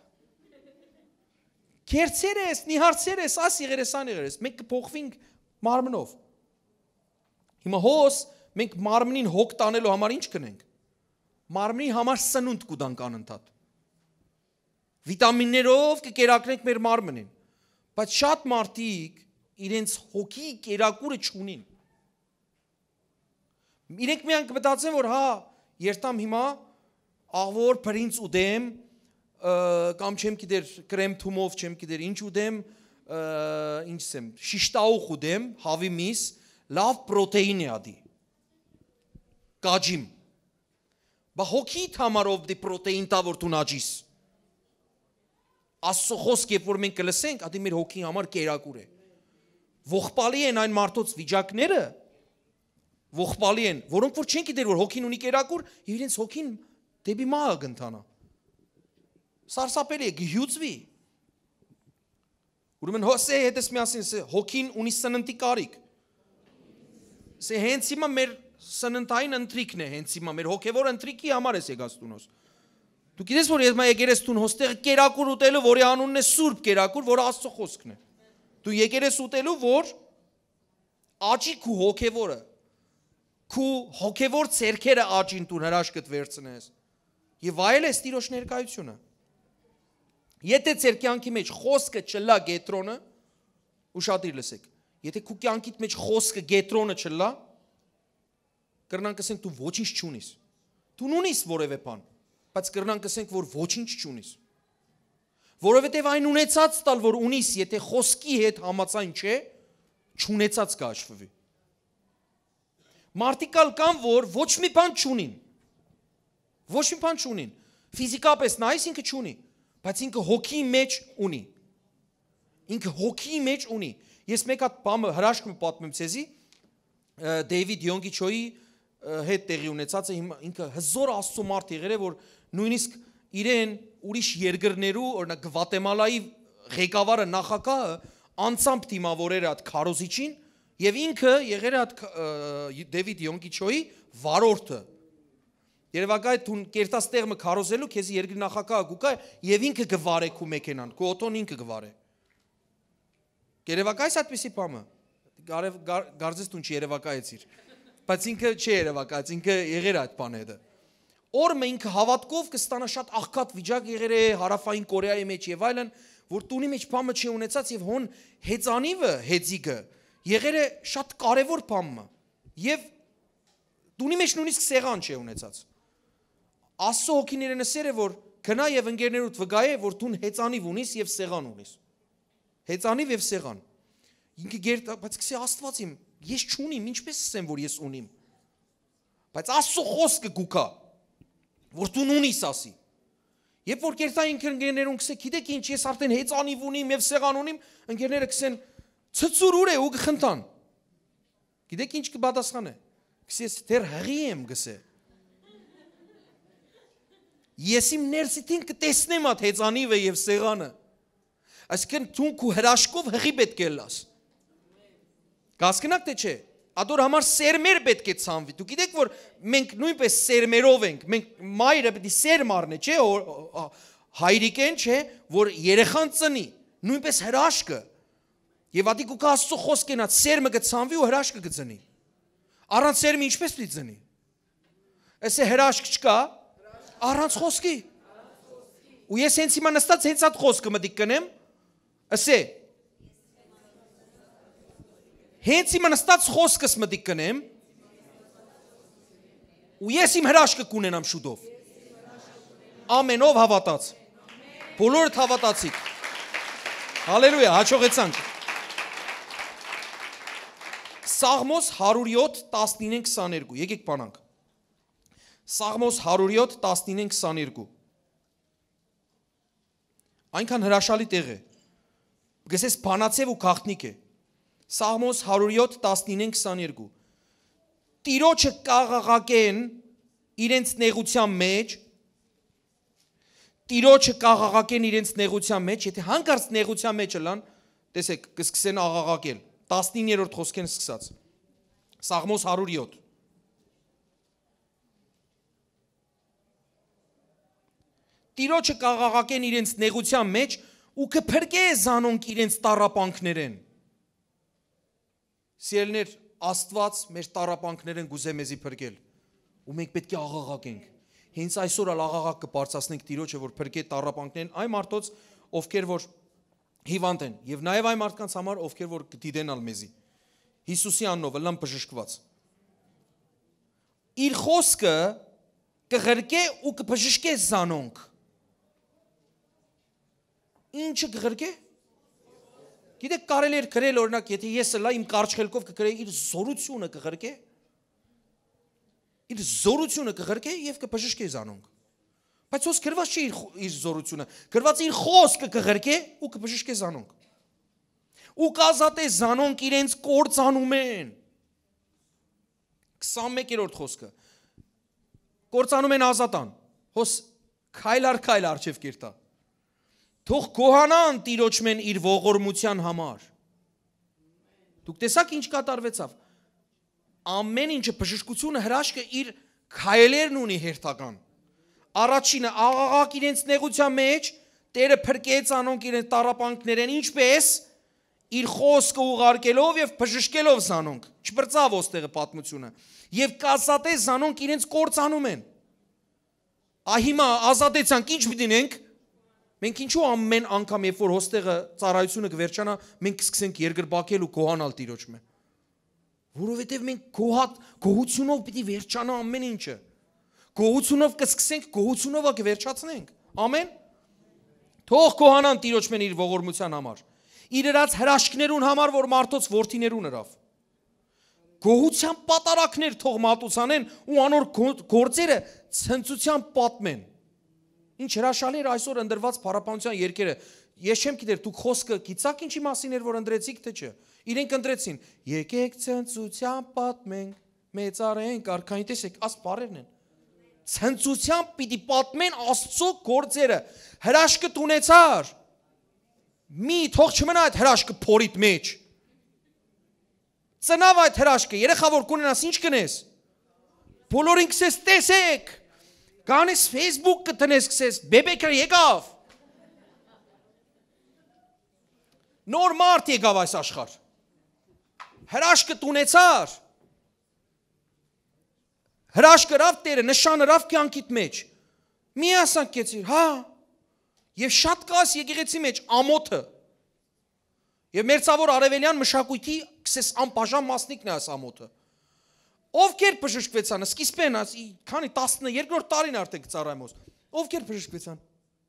Քերցեր ես, նիհարցեր ես, աս եղեր ես, ան եղեր ես։ Մենք կփոխվենք մարմնով։ Հիմա հոս մենք մարմնին հոգ տանելու համար ինչ կնենք։ Մարմնի համար սնունդ կուտանք անընդհատ։ Վիտամիններով կկերակրենք մեր մարմնին։ Բայց շատ մարդիկ իրենց հոգի կերակուրը չունին։ Իրենք միայն կմտածեն, որ հա, երթամ հիմա աղվոր բրինձ ուդեմ, կամ չեմ գիտեր կրեմ թումով, չեմ գիտեր ինչ ուդեմ, ինչ եմ, շիշտաուխ ուդեմ, հավի միս, լավ պրոտեին է ադի։ Կաջիմ։ Բա հոգիդ համարով դի պրոտեին տա որ դու նաջիս։ Աստծո խոսք երբ որ մենք կլսենք, ադի մեր հոգի համար կերակուր է։ ողբալի են այն մարդոց վիճակները, ողբալի են, որոնք որ չեն գիտեր, որ հոգին ունի կերակուր, եւ իրենց հոգին դեպի մահը կընթանա։ Սարսափելի է, գյուծվի։ Ուրեմն հոսե հետս միասին հոգին ունի սննդի կարիք։ Սե հենց հիմա մեր սննդային ընթրիքն է, հենց հիմա մեր հոգևոր ընթրիքի համար ես եկած տունոս։ Դու գիտես, որ ես եկել ես տուն հոստեղ կերակուր ուտելու, որի անունն է Սուրբ կերակուր, որը Աստծո խոսքն է։ Դու եկել ես ուտելու, որ աճի քու հոգևորը, քու հոգևոր ցերքերը աճին տուն հրաշքդ վերցնես եւ վայելես Տիրոջ ներկայությունը։ Եթե ցեր կյանքի մեջ խոսքը չլա գետրոնը, ուշադիր լսեք։ Եթե քու կյանքիդ մեջ խոսքը գետրոնը չլա, կրնանք ասենք դու ոչինչ չունիս։ Դու ունիս որևէ բան, բայց կրնանք ասենք որ ոչինչ չունիս։ Որովհետև այն ունեցած տալ, որ ունիս, եթե խոսքի հետ համաձայն չէ, չունեցած կհաշվվի։ Մարդիկալ կան, որ ոչ մի բան չունին։ Ոչ մի բան չունին։ Ֆիզիկապես նայես ինքը չունի, բայց ինքը հոգի մեջ ունի։ Ինքը հոգի մեջ ունի։ Ես մեկ հատ բանը հրաշք պատմեմ ցեզի, Դեյվիդ Յոնգիչոյի հետ տեղի ունեցած է, ինքը հզոր Աստծո մարդ եղել է, որ նույնիսկ իրեն ուրիշ երկրներու, օրինակ Գվատեմալայի ղեկավարը նախագահը անցամբ դիմավորեր այդ քարոզիչին եւ ինքը եղել է այդ Դեյվիդ Յոնգիչոյի վարորդը։ Երևակայ դու կերտած տեղը քարոզելու քեզ երկրի նախագահը գուկա եւ ինքը գվարե քու մեքենան, քու օտոն ինքը գվարե։ Երևակայ այդպեսի բամը։ Գարձես դու չերևակայեցիր։ Բայց ինքը չի երևակայած, ինքը եղեր այդ բաները։ Օրը ինքը հավատքով կստանա շատ աղքատ վիճակ եղեր է հարավային Կորեայի մեջ եւ այլն, որ տունի մեջ բամը չի ունեցած եւ հոն հեծանիվը, հեծիկը եղեր է շատ կարեւոր բամը։ Եվ տունի մեջ նույնիսկ սեղան չի ունեցած։ Աստծո հոգին իրենը սեր է, որ գնա եւ ընկերներուդ վգայ է, որ տուն հեծանիվ ունիս եւ սեղան ունիս։ Հեծանիվ եւ սեղան։ Ինքը գերտ, բայց քսե Աստված իմ, ես չունիմ, ինչպես ասեմ, որ ես ունիմ։ Բայց Աստծո խոսքը գուկա, որ դու ունիս ասի։ Երբ որ կերտա ինքը ընկերներուն քսե, գիտեք ինչ, ես արդեն հեծանիվ ունիմ եւ սեղան ունիմ, ընկերները քսեն, ցծուր ուր է ու կխնդան։ Գիտեք ինչ կպատասխանե։ Քսես դեռ հղի եմ գսե։ Ես իմ ներսիտին կտեսնեմ այդ հեծանիվը եւ սեղանը։ Այսինքն դու քու հրաշքով հղի պետք է լաս։ Կասկնակ թե չէ, ադոր համար սերմեր պետք է ցանվի։ Դու գիտեք որ մենք նույնպես սերմերով ենք, մենք մայրը պետք է սերմ առնի, չէ, հայրիկեն չէ, որ երեխան ծնի, նույնպես հրաշքը։ Եվ ադի կուկա Աստծո խոսքն է, սերմը կցանվի ու հրաշքը կծնի։ Առանց սերմի ինչպես պիտի ծնի։ Այսե հրաշք չկա, առանց խոսքի։ Ու ես հենց հիմա նստած հենց այդ խոսքը մտիկ կնեմ, ասե հենց հիմա նստած խոսքս մտիկ կնեմ, ու ես իմ հրաշքը կունենամ շուտով։ Ամենով հավատաց։ Բոլորդ հավատացիք։ Հալելույա, հաջողեցանք։ Սաղմոս 107:19-22, եկեք բանանք։ Սաղմոս 107:19-22։ Այնքան հրաշալի տեղ է։ Գսես բանացև ու գաղտնիք է։ Սաղմոս 107:19-22։ Տիրոջը կաղաղակեն իրենց նեղության մեջ, Տիրոջը կաղաղակեն իրենց նեղության մեջ, եթե հանկարծ նեղության մեջ լան, տեսեք, կսկսեն աղաղակել։ 19-րդ խոսքեն սկսած։ Սաղմոս 107։ Տիրոջը կաղաղակեն իրենց նեղության մեջ ու կփրկե զանոնք իրենց տառապանքներեն։ Սիրելիներ, Աստված մեր տառապանքներեն գուզե մեզի փրկել։ Ու մենք պետք է աղաղակենք։ Հենց այսօր աղաղակ կբարձրացնենք Տիրոջը, որ փրկե տառապանքներեն այն մարդոց, ովքեր որ հիվանդ են, եւ նաեւ այն մարդկանց համար, ովքեր որ կդիտենալ մեզի։ Հիսուսի անունով լամ բժշկված։ Իր խոսքը կղրկե ու կբժշկե զանոնք։ Ինչը կղրկե։ Գիտեք կարելի էր գրել օրինակ, եթե ես լա իմ կարճ խելքով կգրեի իր զորությունը կղրկե։ Իր զորությունը կղրկե եւ կբժշկե զանոնք։ Բայց ոնց գրված չի իր զորությունը, գրված իր խոսքը կղրկե ու կբժշկե զանոնք։ ու կազատե զանոնք իրենց կործանում են։ 21-րդ խոսքը։ Կործանում են ազատան։ Հոս քայլ արջև կերտա։ Թող գոհանան Տիրոջմեն իր ողորմության համար։ Դուք տեսաք ինչ կատարվեցավ։ Ամեն ինչը բժշկությունը հրաշքը իր քայլերն ունի հերթական։ Առաջինը աղաղակ իրենց նեղության մեջ, Տերը փրկեց անոնք իրենց տառապանքներեն, ինչպես իր խոսքը ուղարկելով եւ բժշկելով զանոնք։ Չբրծավ ոստեղը պատմությունը։ Եվ կազատե զանոնք իրենց կործանում են։ Հիմա ազատեցանք, ինչ պիտի ենք։ Մենք ինչու ամեն անգամ երբ որ ոստեղը ծառայությունը կվերջանա, մենք կսկսենք երկրբակել ու գոհանալ Տիրոջմեն։ Որովհետեւ մենք գոհությունով պիտի վերջանա ամեն ինչը։ Գոհությունով կսկսենք, գոհությունով կվերջացնենք։ Ամեն։ Թող գոհանան Տիրոջմեն իր ողորմության համար։ Իր ըրած հրաշքներուն համար, որ մարդոց որդիներուն հրավ։ Գոհության պատարակներ թող մատուցանեն ու անոր գործերը ցնծության պատմեն։ Ինչ հրաշալի էր այսօր ընդրված փառապանության երկերը։ Ես չեմ գիտեր դուք խոսքը գիծակ ինչի մասին էր որ ընդրեցիք թե չէ։ Իրենք ընդրեցին. եկեք ցնծության պատմենք, մեծարենք արքային տեսեք, աս բառերն են։ Ցնծության պիտի պատմեն Աստծո գործերը։ Հրաշքը ունեցար։ Մի թող չմնա այդ հրաշքը փորիդ մեջ։ Ծնավ այդ հրաշքը, երեխա որ կունենաս ինչ կնես։ Բոլորին կսես տեսեք։ Կանես Facebook կտնես կսես, բեբեկը եկավ։ Նոր մարդ եկավ այս աշխարհ։ Հրաշքը ունեցար։ Հրաշքը ռավ Տերը, նշանը ռավ կյանքիդ մեջ։ Մի ասանք կեցիր, հա։ Եվ շատ կաս եկեղեցի մեջ ամոթը։ Եվ մերձավոր արևելյան մշակույթի կսես անբաժան մասնիկն է այս ամոթը։ Ովքեր բժշկվեցան, սկիզբեն, քանի 12-րդ տարին արդեն կծառայմոս։ Ովքեր բժշկվեցան։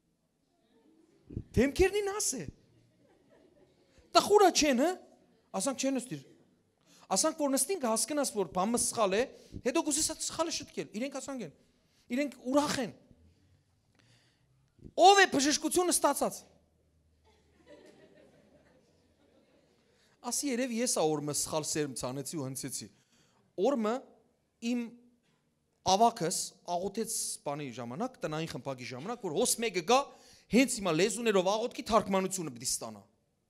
Դեմքերնին ասե։ Տխուրա չեն, հա։ Ասանք չեն նստիր։ Ասանք որ նստին կհասկնաս որ բամը սխալ է, հետո գուսես այդ սխալը շտկել։ Իրենք ասանք են։ Իրենք ուրախ են։ Ով է բժշկությունը ստացած։ Ասի երև ես օրմը սխալ սերմ ցանեցի ու հնցեցի։ Օրմը իմ ավակս աղոթեց բանի ժամանակ, տնային խմբակի ժամանակ, որ հոս մեկը գա, հենց հիմա լեզուներով աղոթքի թարգմանությունը պիտի ստանա։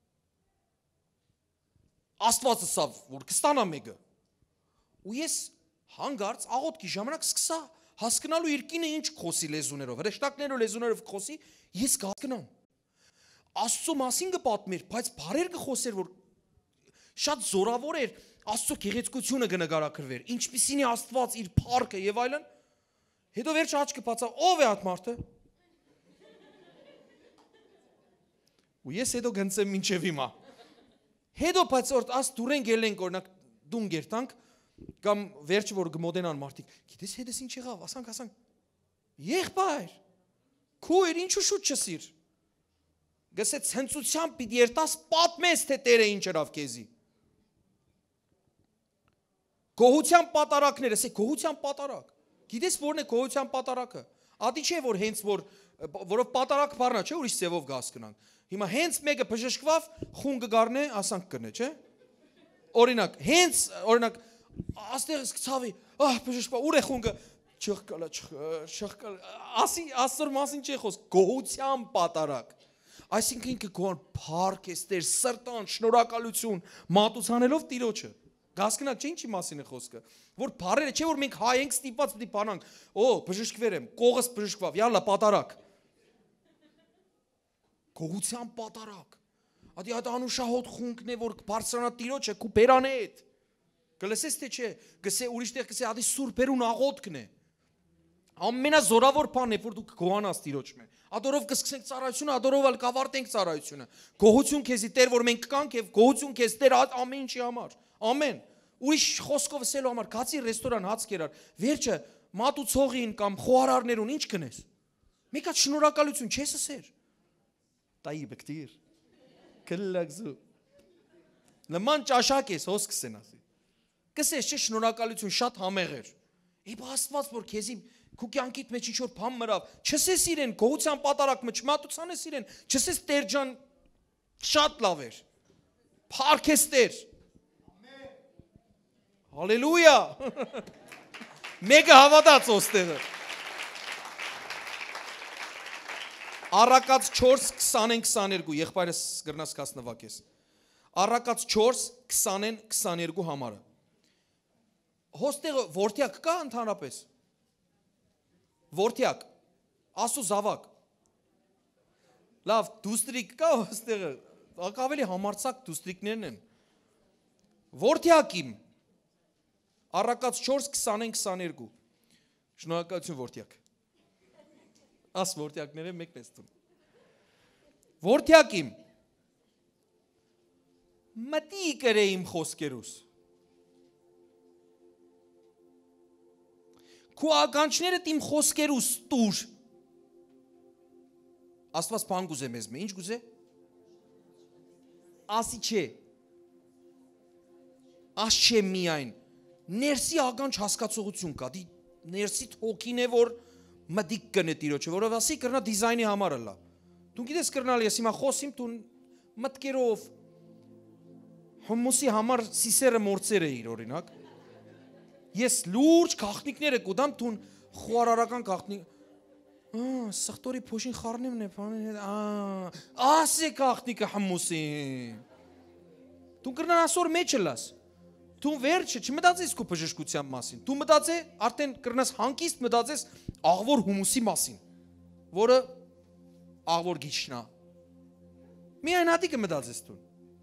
Աստվածը սավ, որ կստանա մեկը։ Ու ես հանգարց աղոթքի ժամանակ սկսա հասկանալու իր կինը ինչ խոսի լեզուներով, հրեշտակներով լեզուներով խոսի, ես կհասկանամ։ Աստծո մասին կպատմեր, բայց բարեր կխոսեր, որ շատ զորավոր էր Աստծո գեղեցկությունը կնկարագրվեր, ինչպիսին է Աստված իր փառքը եւ այլն։ Հետո վերջ աչքը բացավ, ով է այդ մարդը։ Ու ես հետո գնացեմ մինչև հիմա։ Հետո բայց որ աս դուրեն գելենք օրինակ դուն գերտանք կամ վերջը որ գմոդենան մարդիկ։ Գիտես հետս ինչ եղավ, ասանք։ Եղբայր։ Քո էր ինչու շուտ չսիր։ Գսե ցնծությամբ պիտի երտաս պատմես թե Տերը ինչ արավ քեզի։ Գոհության պատարակները, ասե գոհության պատարակ։ Գիտես որն է գոհության պատարակը։ Ադի չէ որ հենց որով պատարակ բառնա, չէ, ուրիշ ձևով գասկնանք։ Հիմա հենց մեկը բժշկվավ, խունգը գառնե, ասանք կնե, չէ։ Օրինակ, աստեղ սկցավի, բժշկվա, ուր է խունգը, չխկալա, ասի աստոր մասին չի խոսք, գոհության պատարակ։ Այսինքն ինքը գոհան փառք է Տեր, սրտան, շնորհակալություն մատուցանելով Տիրոջը։ Գասկնակ չէ ինչի մասին է խոսքը, որ բարերը չէ որ մենք հայ ենք ստիպված պիտի բանանք, բժշկվեր եմ, կողս բժշկվավ, յալլա պատարակ։ Գողության պատարակ։ Ադի այդ անուշահոտ խունկն է որ բարձրանա Տիրոջը քու բերանե հետ։ Գլսես թե չէ, գսե ուրիշ տեղ գսե ադի սուրբերուն աղոթքն է։ Ամենազորավոր բանն է որ դու կգոհանաս Տիրոջը։ Ադորով կսկսենք ծառայությունը, ադորով էլ կավարտենք ծառայությունը։ Գոհություն քեզի Տեր որ մենք կանք եւ գոհություն քեզ Տեր ամեն ինչի համար։ Ամեն։ Ուրիշ խոսքով ասելու համար գացի ռեստորան հաց կերար, վերջը մատուցողին կամ խոհարարներուն ինչ կնես։ Մեկ հատ շնորհակալություն չես ասեր։ Տայիբ կտիր։ Կլլակզու։ Նման ճաշակ ես հոս կսեն ասի։ Կսես չէ շնորհակալություն շատ համեղ էր։ Իբ Աստված որ քեզի քու կյանքիդ մեջ ինչ որ բան մրավ, չսես իրեն գողության պատարակ մը չմատուցանես իրեն, չսես Տեր ջան շատ լավ էր։ Փառքես Տեր։ Հալելույա։ Մեկը հավատաց ոստեղը։ Առակաց 4:20-22 եղբայրս գրնաս կասնվակես։ Առակաց 4:20-22 համարը։ Հոստեղը որդյակ կա ընդհանրապես։ Որդյակ, ասու զավակ։ Լավ, դուստրիկ կա հոստեղը, ավելի համարցակ դուստրիկներն են։ Որդյակ իմ, Առակաց 4:20-22, շնորհակալություն որդյակ։ Աս որդյակները մեկն ես տուն։ Որդյակ իմ, մտի կրե իմ խոսքերուս։ Քու ականջներդ իմ խոսքերուս տուր։ Աստված բան գուզե մեզ մե, ինչ գուզե։ Ասի չէ։ Աս չէ միայն։ Ներսի ականջ հասկացողություն կա, դի ներսիդ հոգին է, որ մտիկ կնե տիրոջը, որով ասի կրնա դիզայնի համար լա։ Դու գիտես կրնալ ես հիմա խոսիմ, դու մտքերով հումուսի համար սիսերը մորցեր է իր օրինակ։ Ես լուրջ գաղտնիքները կուտամ, դու խոարարական գաղտնիք սխտորի փոշին խառնիմն է, ասե գաղտնիկը հումուսին։ Դու կրնան ասոր մեջը լաս։ Դու վերջը չմտածես քո բժշկության մասին։ Դու մտածե արդեն կրնաս հանկիստ մտածես աղվոր հումուսի մասին, որը աղվոր գիչնա։ Միայն հատիկը մտածես դու։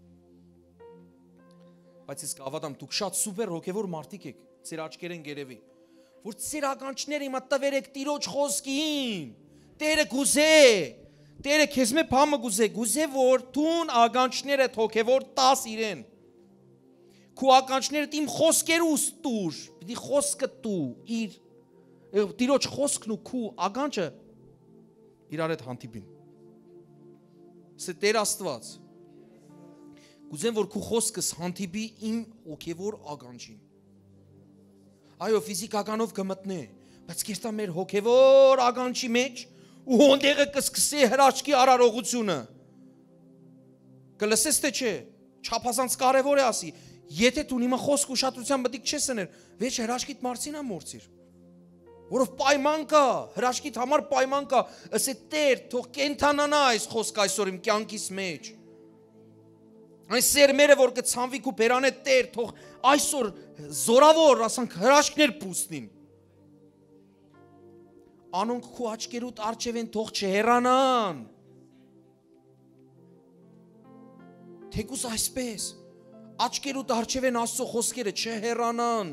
Բայց ես կավատամ դուք շատ սուպեր հոգևոր մարդիկ եք, ծեր աչքերեն գերևի, որ ծեր ականջները հիմա տվեր եք տիրոջ խոսքին։ Տերը գուզե, Տերը քեզ մե բամը գուզե, որ դուն ականջներդ հոգևոր տաս իրեն։ Քու ականջներդ իմ խոսքերուս տուր, պիտի խոսքը տու, իր տիրոջ խոսքն ու քու ականջը իրար հետ հանդիպին։ Սե Տեր Աստված, գուզեմ, որ քու խոսքս հանդիպի իմ հոգևոր ականջին։ Այո, ֆիզիկականով կմտնե, բայց կերտա մեր հոգևոր ականջի մեջ ու հոնդեղը կսկսի հրաշքի արարողությունը։ Կլսես թե չէ, չափազանց կարևոր է ասի, եթե դու հիմա խոսք ուշադրության մտիկ չես ուներ, վեճ հրաշքիդ մարցին ամորցիր։ Որով պայման կա, հրաշքիդ համար պայման կա, ասե Տեր, թող կենթանանա այս խոսքը այսօր իմ կյանքիս մեջ։ Այս սերմերը, որ կցանվի քու բերանե Տեր, թող այսօր զորավոր, ասանք հրաշքներ պուսնին։ Անոնք քու աչքերուդ արջև են, թող չհեռանան։ Թեկուզ այսպես, աչքերուդ արջև են Աստծո խոսքերը չհեռանան։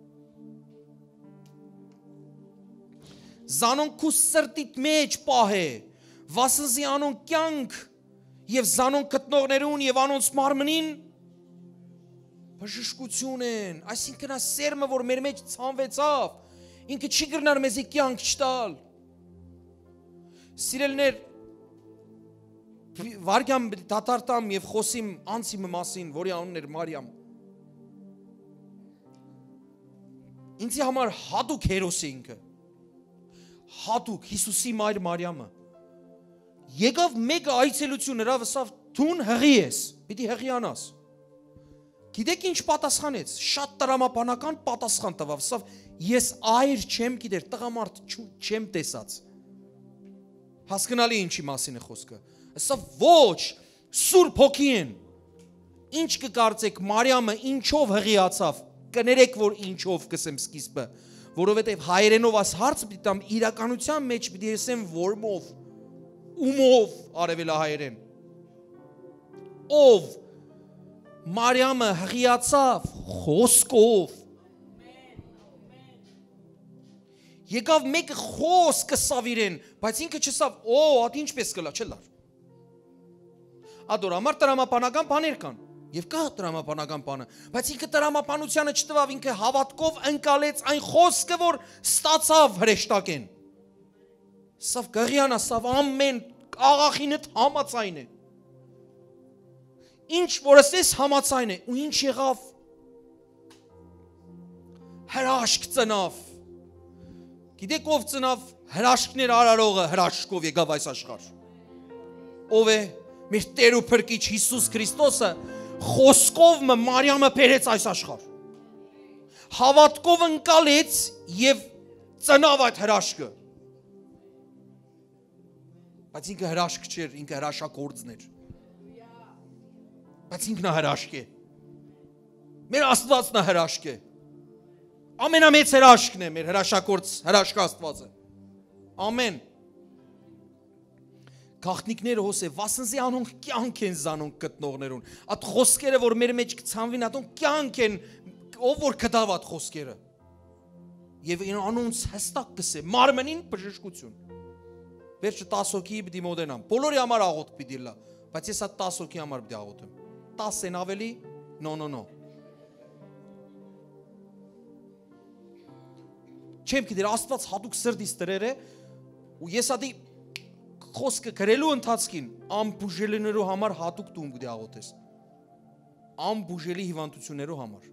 Զանոնք քու սրտիդ մեջ պահե, վասնզի անոնք կյանք և զանոնք գտնողներուն և անոնց մարմնին բժշկություն են, այսինքն այս սերմը, որ մեր մեջ ցանվեցավ, ինքը չի կրնար մեզի կյանք չտալ։ Սիրելներ, վարգյամ դատարտամ և խոսիմ անցիմը մասին, որի անունն էր Մարիամ։ Ինձի համար հատուկ հերոս է ինքը, հատուկ Հիսուսի մայր Մարիամը։ Եկավ մեկը այցելություն նրա վսավ, թուն հղի ես, պիտի հղիանաս։ Գիտեք ինչ պատասխանեց, շատ տրամաբանական պատասխան տվավ, վսավ, ես այր չեմ գիտեր, տղամարդ չեմ տեսած։ Հասկնալի ինչի մասին է խոսքը։ Սա ոչ, Սուրբ Հոգի են։ Ինչ կկարծեք Մարիամը ինչով հղիացավ, կներեք, որ ինչով կսեմ սկիզբը, որովհետև հայերենով այս հարցը պիտի տամ իրականության մեջ պիտի եսեմ որմով, ումով արևելահայերեն։ Ով Մարիամը հղիացավ խոսքով։ Եկավ մեկը խոսքը սավ իրեն, բայց ինքը չսավ, ատ ինչպես կլա, չլար։ Ադորամար տրամապանական բաներ կան, և կա տրամապանական բանը, բայց ինքը տրամապանությանը չտվավ, ինքը հավատքով ընկալեց այն խոսքը, որ ստացավ հրեշտակեն։ Սավ գղյանա, սավ ամեն աղախինըտ համացայն է։ Ինչ որ ասես համացայն է, ու ինչ եղավ, հրաշք ծնավ։ Գիտեք ով ծնավ հրաշքներ արարողը հրաշքով եկավ այս աշխարհ։ Ով է մեր Տեր ու Փրկիչ Հիսուս Քրիստոսը, Խոսքով Մարիամը բերեց այս աշխարհ։ Հավատքով ընկալեց եւ ծնավ այդ հրաշքը։ Բայց ինքը հրաշք չէր, ինքը հրաշագործն էր։ Բայց ինքն է հրաշք է։ Մեր Աստվածն է հրաշք է։ Ամենամեծ հրաշքն է մեր հրաշագործ հրաշք Աստվածը։ Ամեն։ Գաղտնիքները հոսե վասնզի անոնք կյանք են զանոնք գտնողներուն։ Այդ խոսքերը որ մեր մեջ կցանվին, ատոնք կյանք են, ով որ կդավ այդ խոսքերը։ Եվ անոնց հստակ կսե մարմնին բժշկություն։ Վերջը 10 հոգի պիտի մոտենամ։ Բոլորի համար աղոթք պիտի լա, բայց ես այդ 10 հոգի համար պիտի աղոթեմ։ 10-ն ավելի, no։ Չեմ գիտեր Աստված հատուկ սրտից դրեր է, ու ես ադի խոսքը գրելու ընթացքին ամբուժելիներու համար հատուկ տուն պիտի աղոթես։ Ամբուժելի հիվանդություններու համար։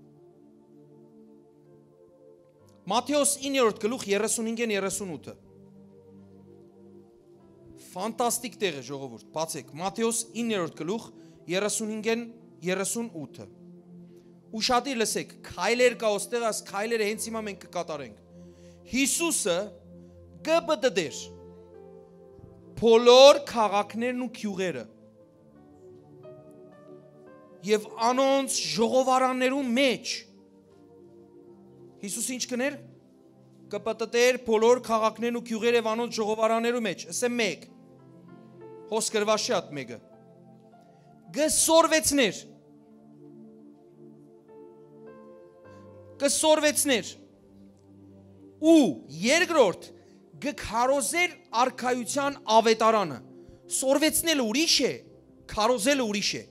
Մատթեոս 9-րդ գլուխ 35-38-ը։ Ֆանտաստիկ տեղ է ժողովուրդ, բացեք, Մատթեոս 9-րդ գլուխ 35-38-ը։ Ուշադիր լսեք, քայլեր կա ոստեղ, այս քայլերը հենց հիմա մենք կկատարենք։ Հիսուսը գբդդեր բոլոր քաղաքներն ու գյուղերը եւ անոնց ժողովարաններու մեջ Հիսուս ինչ կներ կպտտեր բոլոր քաղաքներն ու գյուղերը եւ անոնց ժողովարաններու մեջ ասեմ մեկ հոս գրված շատ մեկը կսորվեցներ ու երկրորդ գքարոզեր արքայության ավետարանը սորվեցնելը ուրիշ է քարոզելը ուրիշ է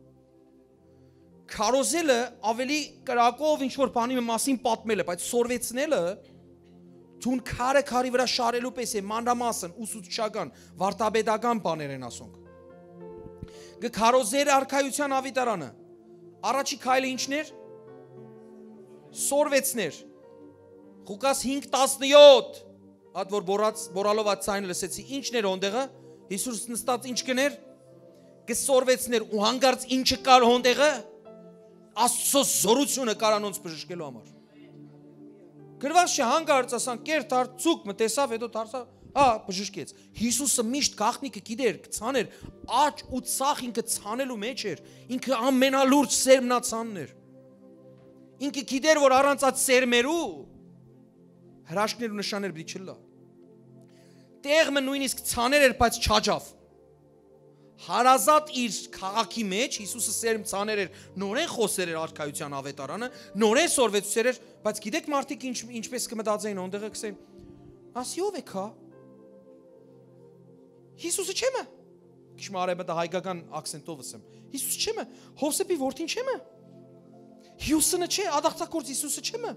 քարոզելը ավելի կրակով ինչ որ բանի մասին պատմելը բայց սորվեցնելը ցուն քարը քարի վրա շարելու պես է մանրամասն ուսուցչական վարտաբեդական բաներ են ասոնք գքարոզեր արքայության ավետարանը առաջի քայլը ինչն էր սորվեցներ Ղուկաս 5:17 Ատ որ բորալով այդ ցայնը լսեցի ինչն էր ոնդեղը Հիսուս նստած ինչ կներ կսորվեցներ ու հանգարց ինչը կար ոնդեղը Աստծո զորությունը կարանոնց բժշկելու համար գրված չէ հանգարց ասան կերտար ցուկ մտեսավ հետո դարձավ բժշկեց Հիսուսը միշտ գաղտնիքը գիտեր ցաներ աճ ու ցախ ինքը ցանելու մեջ էր ինքը ամենալուրջ սերմնացանն էր ինքը գիտեր որ առանց այդ սերմերու հրաշքներ ու նշաններ պիտի չլա տեղը նույնիսկ ցաներ էր բայց չաջավ հարազատ իր քաղաքի մեջ Հիսուսը սերմ ցաներ էր նորեն խոսեր էր արքայության ավետարանը նորեն սորվեցուցեր էր բայց գիտեք մարդիկ ինչպես կմտածեին ոնդեղը կսեն ասի ով է քա Հիսուսը չեմը քիշմարը մտա հայկական ակսենտով ասեմ Հիսուս չեմը Հովսեփի որդին չեմը Հյուսինը չէ ադաղտակորձ Հիսուսը չեմը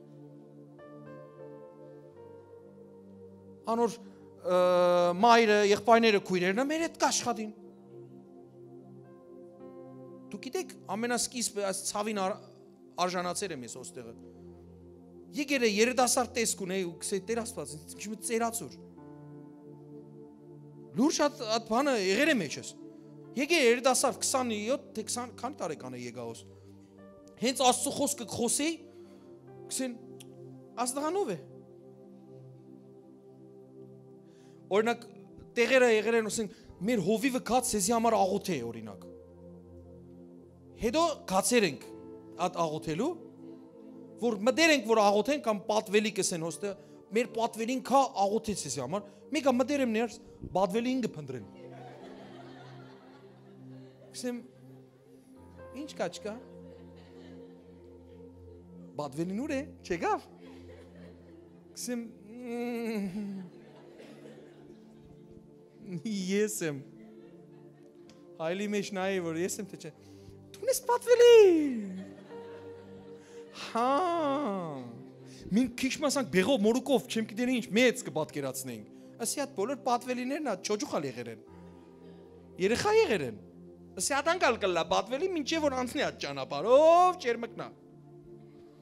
Անոր մայրը, եղբայրները, քույրերն մեր հետ կաշխատին։ Դու գիտեք, ամենասկիզբը այս ցավին արժանացել եմ ես ոստեղը։ Եկել է երիտասարդ տեսք ունի ու գսե Տեր Աստված, ինչ մի ծերացուր։ Լուրջ այդ բանը եղել է մեջս։ Եկել երիտասարդ 27 թե 20 քանի տարեկան է եկաոս։ Հենց Աստծո խոսքը խոսի, գսեն Աստղանով է։ Օրինակ տեղերը եղել են ասեն մեր հովիվը գած սեզի համար աղոթ է օրինակ հետո գացեր ենք այդ աղոթելու որ մտեր ենք որ աղոթենք կամ պատվելի կսեն հոստը մեր պատվելին կա աղոթեց սեզի համար մեկը մտեր եմ ներս պատվելին կփնտրեն կսեմ ինչ կա չկա պատվելին ուր է չեկավ կսեմ Ես եմ Հայլի մեջ նայի որ ես եմ թե չէ Դու ես պատվելի Հա Մին քիչ մասանք բեղով մորուկով չեմ գիտեր ինչ մեծ կպատկերացնենք Ասի այդ բոլոր պատվելիներն այդ չոջուխալ եղեր են Երեխա եղեր են Ասի ադանկալ կլա պատվելի մինչև որ անցնի այդ ճանապարհով ճերմկնա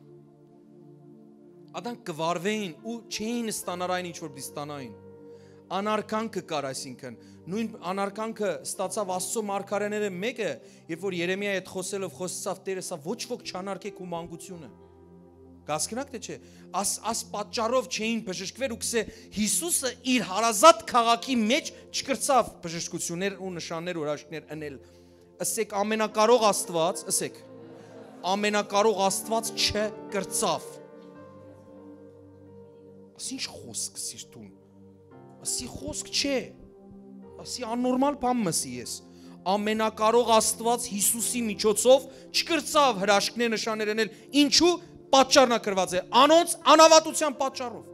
Աданք կվարվեին ու չէին ստանալ այն ինչ որ պիտի ստանային անարքանքը կար, այսինքն նույն անարքանքը ստացավ Աստծո մարգարեները մեկը, երբ որ Երեմիայի հետ խոսելով խոսեցավ Տերը, սա ոչ ոք չանարգեք ու մանկությունը։ Գասկնակ թե չէ, աս պատճառով չէին բժշկվել ու կսե Հիսուսը իր հարազատ քաղաքի մեջ չկրծավ բժշկություններ ու նշաններ ու հրաշքներ անել։ Ասեք ամենակարող Աստված, ասեք ամենակարող Աստված չկրծավ։ Ասի ինչ խոսք սիրտուն։ Ասի խոսք չէ։ Ասի աննորմալ բան մսի ես։ Ամենակարող Աստված Հիսուսի միջոցով չկրծավ հրաշքներ նշաններ անել։ Ինչու? Պատճառն ակրված է անոնց անավատության պատճառով։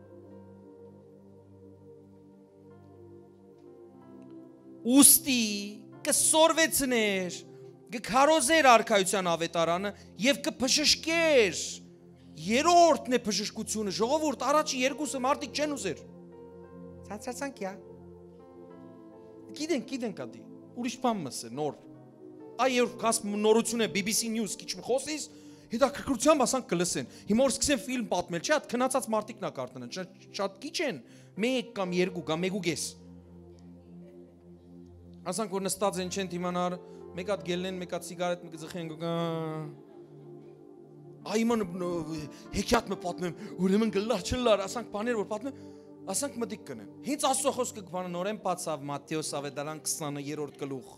Ուստի կսորվեցներ, կքարոզեր արքայության ավետարանը եւ կբժշկեր։ Երրորդն է բժշկությունը, ժողովուրդ, առաջի երկուսը մարդիկ չեն ուզեր։ Ցածացանքյա։ Գիտենք ադի, ուրիշ բան մսը, նոր։ Այ կաս նորություն է BBC News, քիչ խոսիս, հետաքրքրությամբ ասանք կլսեն։ Հիմա որ սկսեն ֆիլմ պատմել, չէ՞, քնացած մարդիկ նա կարտնեն, շատ քիչ են, 1 կամ 2 կամ 1.5։ Ասանք որ նստած են չեն իմանար, մեկ հատ գելնեն, մեկ հատ սիգարետ, մեկ ձխեն Այման հեքիաթ մը պատմեմ, ուրեմն գլար չլար, ասանք բաներ որ պատմեմ, ասանք մտիկ կնեն։ Հենց Աստծո խոսքը կբանը նորեն բացավ Մատթեոս ավետարան 20-րդ գլուխ։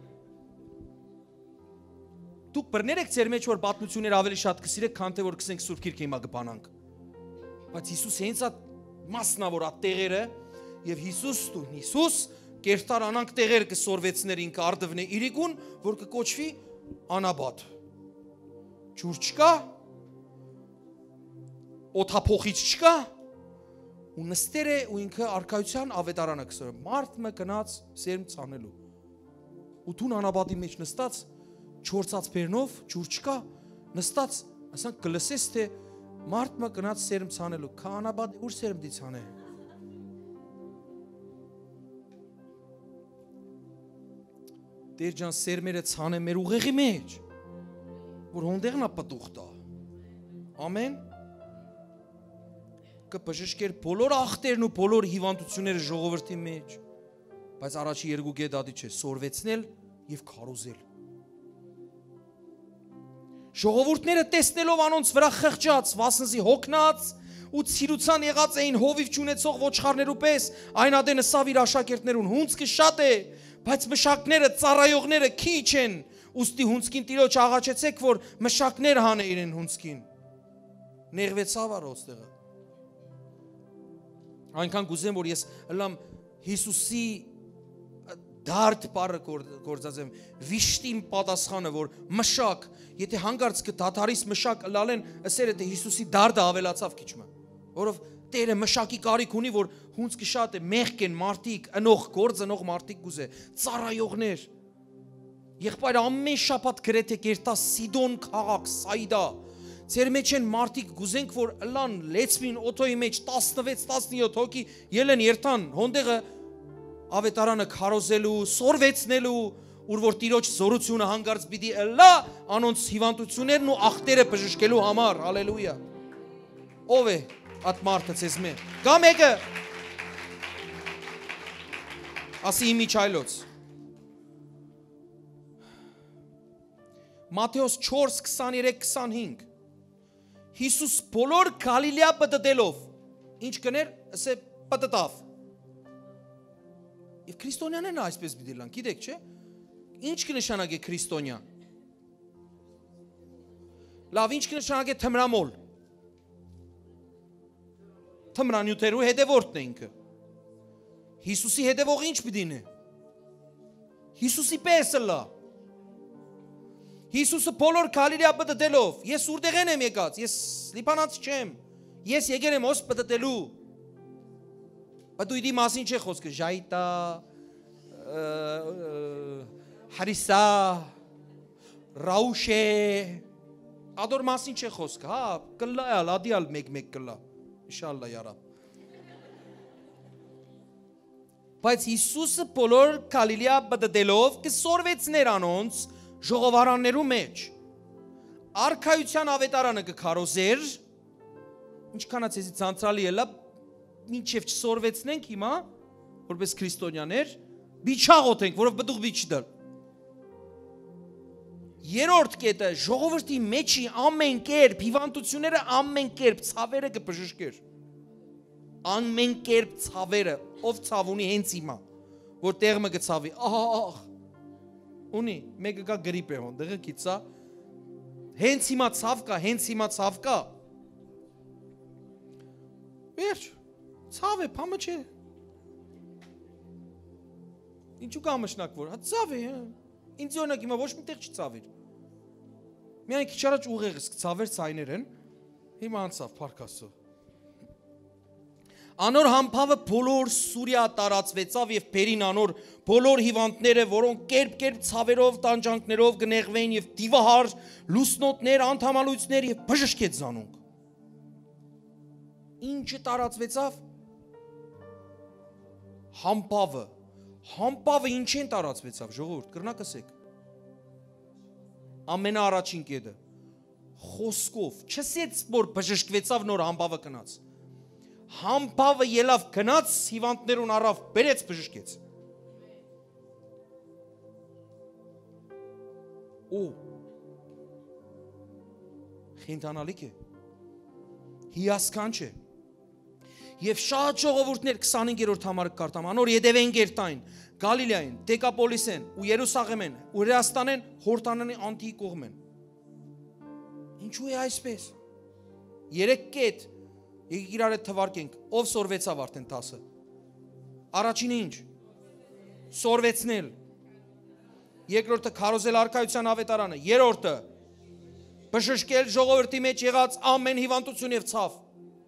Դուք բռներեք ձեր մեջ որ պատմություններ ավելի շատ կսիրեք, քան թե որ կսենք Սուրբ Գիրքը հիմա կբանանք։ Բայց Հիսուս հենց այդ մասնավոր այդ տեղերը եւ Հիսուս կերտար անանք տեղեր կսորվեցներ ինքը արդվնե իրիկուն, որ կկոչվի անաբադ։ Ջուր չկա, օթափոխիչ չկա, ու նստեր է ու ինքը արքայության ավետարանը կսորը, մարդ մը կնած սերմ ծանելու, ու թուն անաբադի մեջ նստած, չորցած բերնով, ջուր չկա, նստած, ասանք կլսես թե մարդ մը կնած սերմ ծանելու, կա անաբադի, ուր սերմ դի ծանե։ Տեր ջան սերմերը ծանե մեր ուղեղի մեջ, որ հոնդեղն ապտուղ տա, ամեն, կպժշկեր բոլոր աղտերն ու բոլոր հիվանդությունները ժողովրդի մեջ, բայց առաջի երկու գետադի չէ, սորվեցնել և քարոզել։ Ժողովուրդները տեսնելով անոնց վրա խղճած, վասնզի հոգնած ու ցիրուցան եղած էին հովիվ չունեցող ոչխարներու պես, այն ադենը սավ իր աշակերտներուն, հունցքը շատ է, բայց մշակները, ծառայողները քիչ են, ուստի հունցքին տիրոջ աղաչեցեք, որ մշակներ հանե իրեն հունցքին։ Նեղվեցավ առոց տեղը։ Այնքան կուզեմ, որ ես ըլամ Հիսուսի դարդ պարը գործած եմ, վիշտին պատասխանը, որ մշակ, եթե հանգարց կդադարիս մշակ ըլալեն, ասեր է թե Հիսուսի դարդը ավելացավ քիչմը, որով Տերը մշակի կարիք ունի, որ հունցքը շատ է, մեղք են մարդիկ, ընող գործ, ընող մարդիկ գուզե, ծառայողներ, եղբայր ամեն շաբաթ գրեթե կերտա Սիդոն քաղաք, Սայդա, ձեր մեջ են մարդիկ գուզենք, որ ըլան լեցվին օթոյի մեջ 16-17 հոգի ելեն երթան, հոնդեղը ավետարանը քարոզելու, սորվեցնելու, ուր որ տիրոջ զորությունը հանգարց պիտի ըլա, անոնց հիվանդություններն ու աղտերը բժշկելու համար, հալելույա, ով է at մարդը ցեզ մե, գա մեկը, ասի իմի չայլոց, Մատթեոս 4:23-25 Հիսուս բոլոր Գալիլեա պտտելով, ինչ կներ, ասե պտտավ, և քրիստոնյաներն այսպես պիտի լան, գիտեք չէ, ինչ կնշանակ է քրիստոնյա, լավ ինչ կնշանակ է թմրամոլ, թմրանյութերու հետևորդն է ինքը, Հիսուսի հետևող ինչ պիտին է, Հիսուսի պես լա, Հիսուսը բոլոր Գալիլեա պտտելով, ես ուրդեղեն եմ եկած, ես լիբանանց չեմ, ես եկել եմ ոս պտտելու, բայց դու իդի մասին չէ խոսքը, ժայտա, հարիսա, ռաուշե, ադոր մասին չէ խոսքը, հա, կլա ալ, ադի ալ մեկ կլա, իշալլա յարաբ։ Բայց Հիսուսը բոլոր Գալիլեա պտտելով կսորվեցներ անոնց ժողովարաններու մեջ, արքայության ավետարանը կքարոզեր, ինչքանաց եզի ծանցրալի ելա, մինչև չսորվեցնենք հիմա, որպես քրիստոնյաներ, բիչաղոտ ենք, որով բդուղ բիչ դալ։ Երորդ կետը ժողովրդի մեջի ամեն կերպ հիվանդությունները ամեն կերպ ցավերը կբժշկեր։ Ամեն կերպ ցավերը, ով ցավ ունի հենց հիմա, որ տեղը գցավի, ահ, ունի, մեկը կա գրիպ է հոն, դեղը կիցա, հենց հիմա ցավ կա, հենց հիմա ցավ կա։ Վերջ, ցավ է, փամը չէ։ Ինչու կա մշնակ որ, հա ցավ է, ինձ օրինակ հիմա ոչ մի տեղ չի ցավիր։ Միայն քիչ առաջ ուղեղս ցավեր ցայներ են, հիմա անցավ փառք Աստծո։ Անոր համբավը բոլոր Սուրիա տարածվեցավ եւ բերին անոր բոլոր հիվանդները, որոնք կերպ ցավերով, տանջանքներով գնեղվեն եւ դիվահար, լուսնոտներ, անդամալույցներ եւ բժշկեց զանոնք։ Ինչը տարածվեցավ։ Համբավը ինչեն տարածվեցավ, ժողովուրդ, կրնակսեք։ Ամենաառաջին կետը խոսքով, չսեց որ բժշկվեցավ նոր համբավը կնաց։ Համբավը ելավ գնաց, հիվանդներուն առավ, բերեց բժշկեց։ Ու խենթանալիք է, հիասքանչ է։ Եվ շատ ժողովուրդներ 25-րդ համարը կարտամ, անոր ետևեն գերտային, Գալիլեային, Դեկապոլիսեն, ու Երուսաղեմեն, ու Հրեաստանեն, Հորդանանի անտիի կողմեն։ Ինչու է այսպես։ 3 կետ, եկեք իրար հետ թվարկենք, ով սորվեցավ արդեն 10։ Առաջինը ինչ։ Սորվեցնել։ Երկրորդը քարոզել արքայության ավետարանը, երրորդը բժշկել ժողովրդի մեջ եղած ամեն հիվանդություն եւ ցավ։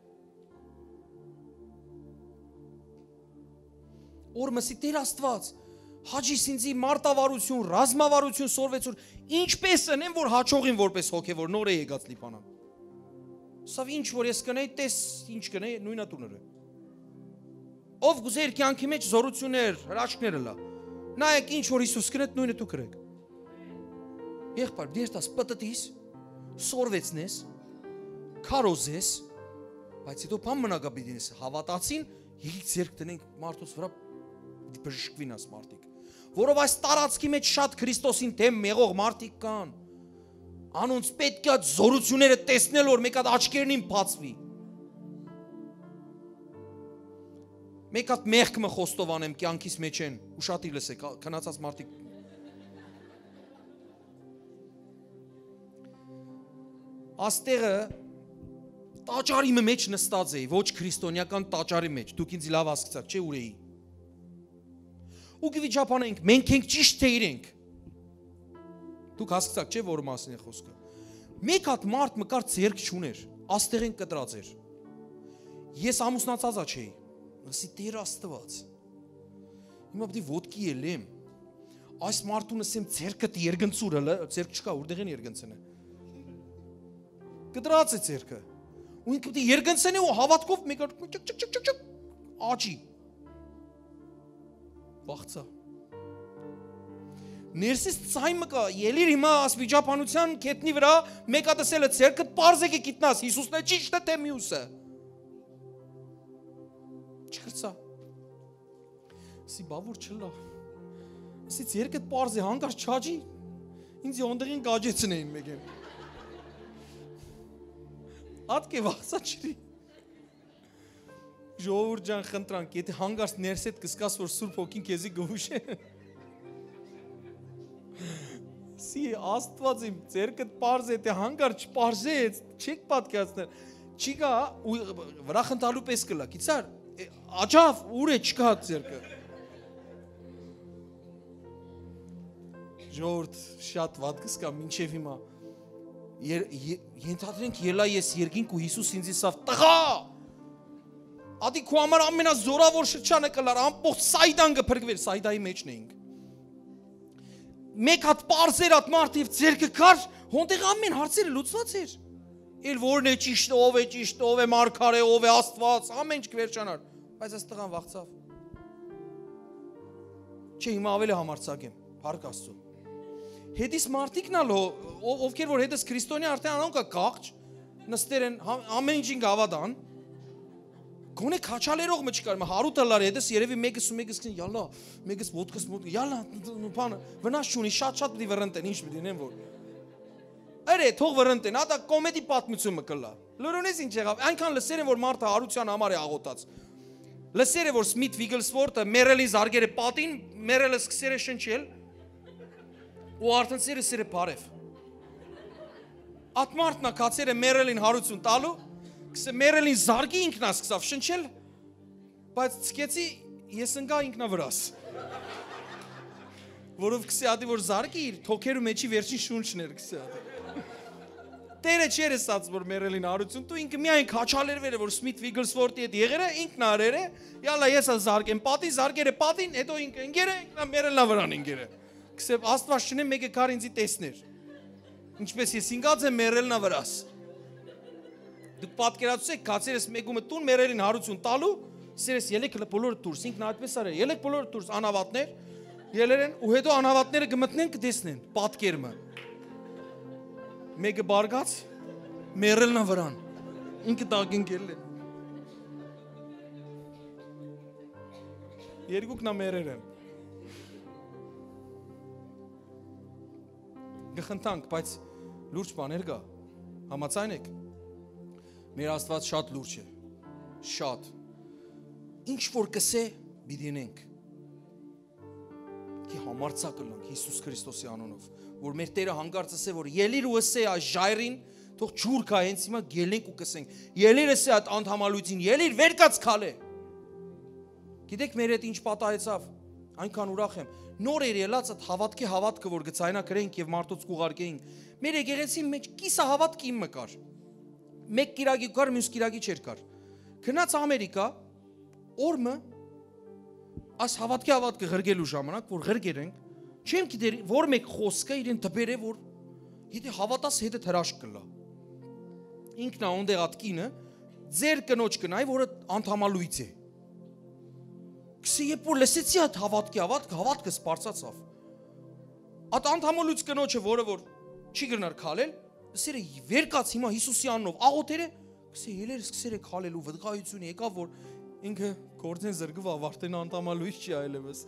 Օրմսի Տեր Աստված, հաջիս ինձի մարտավարություն, ռազմավարություն, սորվեցություն, ինչպես ընեմ, որ հաչողին որպես հոգևոր նոր է եկած լիպանան։ Սավ ինչ որ ես կնեի, տես ինչ կնեի, նույնա տուները։ Ով գուզեր կյանքի մեջ զորություններ, հրաշքները լա։ Նայեք ինչ որ Հիսուս կնետ, նույնը դու կրեք։ Եղբայր, դերտաս պտտիս, սորվեցնես, քարոզես, բայց հետո բան մնագաբիդինես, հավատացին, եկեք ձերք տնենք մարդուց վրա բժշկվին աս մարդիկ, որով այս տարածքի մեջ շատ Քրիստոսին դեմ եղող մարդիկ կան, անոնց պետք է զորությունները տեսնել, որ մեկ հատ աչքերնին բացվի, մեկ հատ մեղքը խոստով անեմ կյանքիս մեջ են, ու շատի լսեք, քնացած մարդիկ, աստեղը տաճարի մեջ նստած էի, ոչ քրիստոնեական տաճարի մեջ, դուք ինձ լավ հասկացաք, չէ ուր էի։ Ու գվիճապանենք, մենք ենք ճիշտ թե իրենք։ Դուք հասկացաք, չէ որ մասին է խոսքը։ Մեկ հատ մարդ մկար ձերք չուներ, աստեղեն կտրած էր։ Ես ամուսնացածա չէի, ասի Տեր Աստված։ Հիմա պետք է ոդկի ելեմ։ Այս մարդուն ասեմ ձերքդ երգնցուր հələ, ձերք չկա, որտեղ են երգնցնը։ Կտրած է ձերքը։ Ու ինքը պետք է երգնցնի ու հավատքով մեկ աճի։ Վախցա։ Ներսից ցայմը կա, ելիր հիմա ասվիճապանության կետնի վրա, մեկ հատ ասել է ձերքդ պարզ եկե գիտնաս, Հիսուսն է ճիշտ է թե մյուսը։ Չկրծա։ Սի բավոր չլա։ Սի ձերքդ պարզ է, հանկարծ չաջի, ինձ յոնդեղին գաջեցնեին մեկեն։ Ատկե վախցա չրի։ Ժողովուրդ ջան խնդրանք, եթե հանգարց ներսեդ կսկաս, որ Սուրբ Հոգին քեզի գուշ է։ Սի Աստված իմ ձերքդ պարզ է, թե հանգարց չպարզեց, չեք պատկերացնել։ Չի գա ու վրա խնդալու պես կլա, գիտար, աճավ, ուր է չկա ձերքը։ Ժողովուրդ շատ վատ կսկա, մինչև հիմա։ Ենթադրենք ելա ես երկինք ու Հիսուս ինձ իսավ տղա։ Ադի քո համար ամենազորավոր շրջանը կլար, ամբողջ Սայդան կփրկվեր, Սայդայի մեջն էինք։ Մեկ հատ պարզեր at մարդը եւ ձերքը կար, հոնդեղ ամեն հարցերը լուծված էր։ Էլ որն է ճիշտ, ով է մարգարե, ով է Աստված, ամեն ինչ կվերջանար, բայց այս տղան վախցավ։ Չէ, հիմա ավելի համարձակ եմ, փառք Աստծո։ Հետիս մարդիկն ալ ովքեր որ հետս քրիստոնյա արդեն անոնք կաղճ, նստեր են ամեն ինչին գավադան, գոնե քաչալերող մեջ կար, 100 դոլար է, դες երևի մեկս ու մեկս կին, յալա, մեկս ոդկս, յալա, բան, վնաս չունի, շատ պիտի վրընտեն, ինչ պիտի նեն որ։ Այրե, թող վրընտեն, հա դա կոմեդի պատմությունը կլա։ Լուրոնես ինչ եղավ, այնքան լսեր են, որ մարդը հարության համար է աղոթած։ Լսեր է, որ Սմիթ Վիգլսվորթը Մերելի զարգեր է պատին, Մերելը սկսեր է շնչել, ու արդեն սերը բարև։ Այդ մարդն է կացեր է Մերելին հարություն տալու, Մերելին զարգի ինքնա սկսավ շնչել, բայց ցկեցի ես ընկա ինքնա վրաս։ Որով կսի ադի որ զարգի իր թոքերու մեջի վերջին շունչն էր կսի ադի։ Տերը չեր ասած որ Մերելին հարություն տու ինքը միայն քաչալերվեր է որ Սմիթ Վիգլսվորթի հետ եղեր է ինքն արեր է յալա ես զարգեմ պատի զարգերը պատին հետո ինքը ընկերը ինքնա Մերելնա վրան ընկերը կսե աստված չնե մեկը կար ինձի տեսներ ինչպես ես ինգած եմ Մերելնա վրաս դուք պատկերացուք կացերս մեկումը տուն Մերելին հարություն տալու սերես ելեք բոլորը դուրս ինքն այդպես արել ելեք բոլորը դուրս անավատներ ելեր են ու հետո անավատները կմտնեն կտեսնեն պատկերումը Մեկը բարգաց, Մերելնա վրան, ինքը տագնգել է։ Երկուքնա մերեր են։ Գխնտանք, բայց լուրջ բաներ կա, համացայն եք։ Մեր Աստված շատ լուրջ է, շատ։ Ինչ որ կսե, բիդինենք։ Ki համարցակը լանք Հիսուս Քրիստոսի անունով, որ մեր Տերը հանգարց ասե, որ ելիր ու ասե այս ժայռին, թող ջուր կա հենց հիմա գելենք ու կսենք, ելիր ասե այդ անդհամալույցին, ելիր վեր կաց քալե։ Գիտեք մեր հետ ինչ պատահեցավ, այնքան ուրախ եմ, նոր էր ելած այդ հավատքի հավատքը, որ գցայնակրենք եւ մարդոց կուղարկեինք, մեր եկեղեցի մեջ կիսա հավատք իմը կար, մեկ կիրակի կար, մյուս կիրակի չէր կար, գնաց Ամերիկա, օրը Այս հավատքի հավատքը ղրգելու ժամանակ, որ ղրգերենք, չեմ գիտեր, որ մեկ խոսքը իրեն դբեր է, որ եթե հավատաս հետը հրաշք կլա։ Ինքնա ոնդեղ այդ կինը, ձեր կնոջ կնայ, որը անդհամալույց է։ Կսի երբ որ լսեցի այդ հավատքի հավատքը սպարծացավ։ Այդ անդհամալույց կնոջը, որը որ չի գրնար քալել, սերը վեր կաց հիմա Հիսուսի անունով աղոթեր է, կսի ելեր սկսեր է քալելու վդղայություն եկավ, որ ինքը գործեն զրգվա վարտեն անդամալույց չի այլևս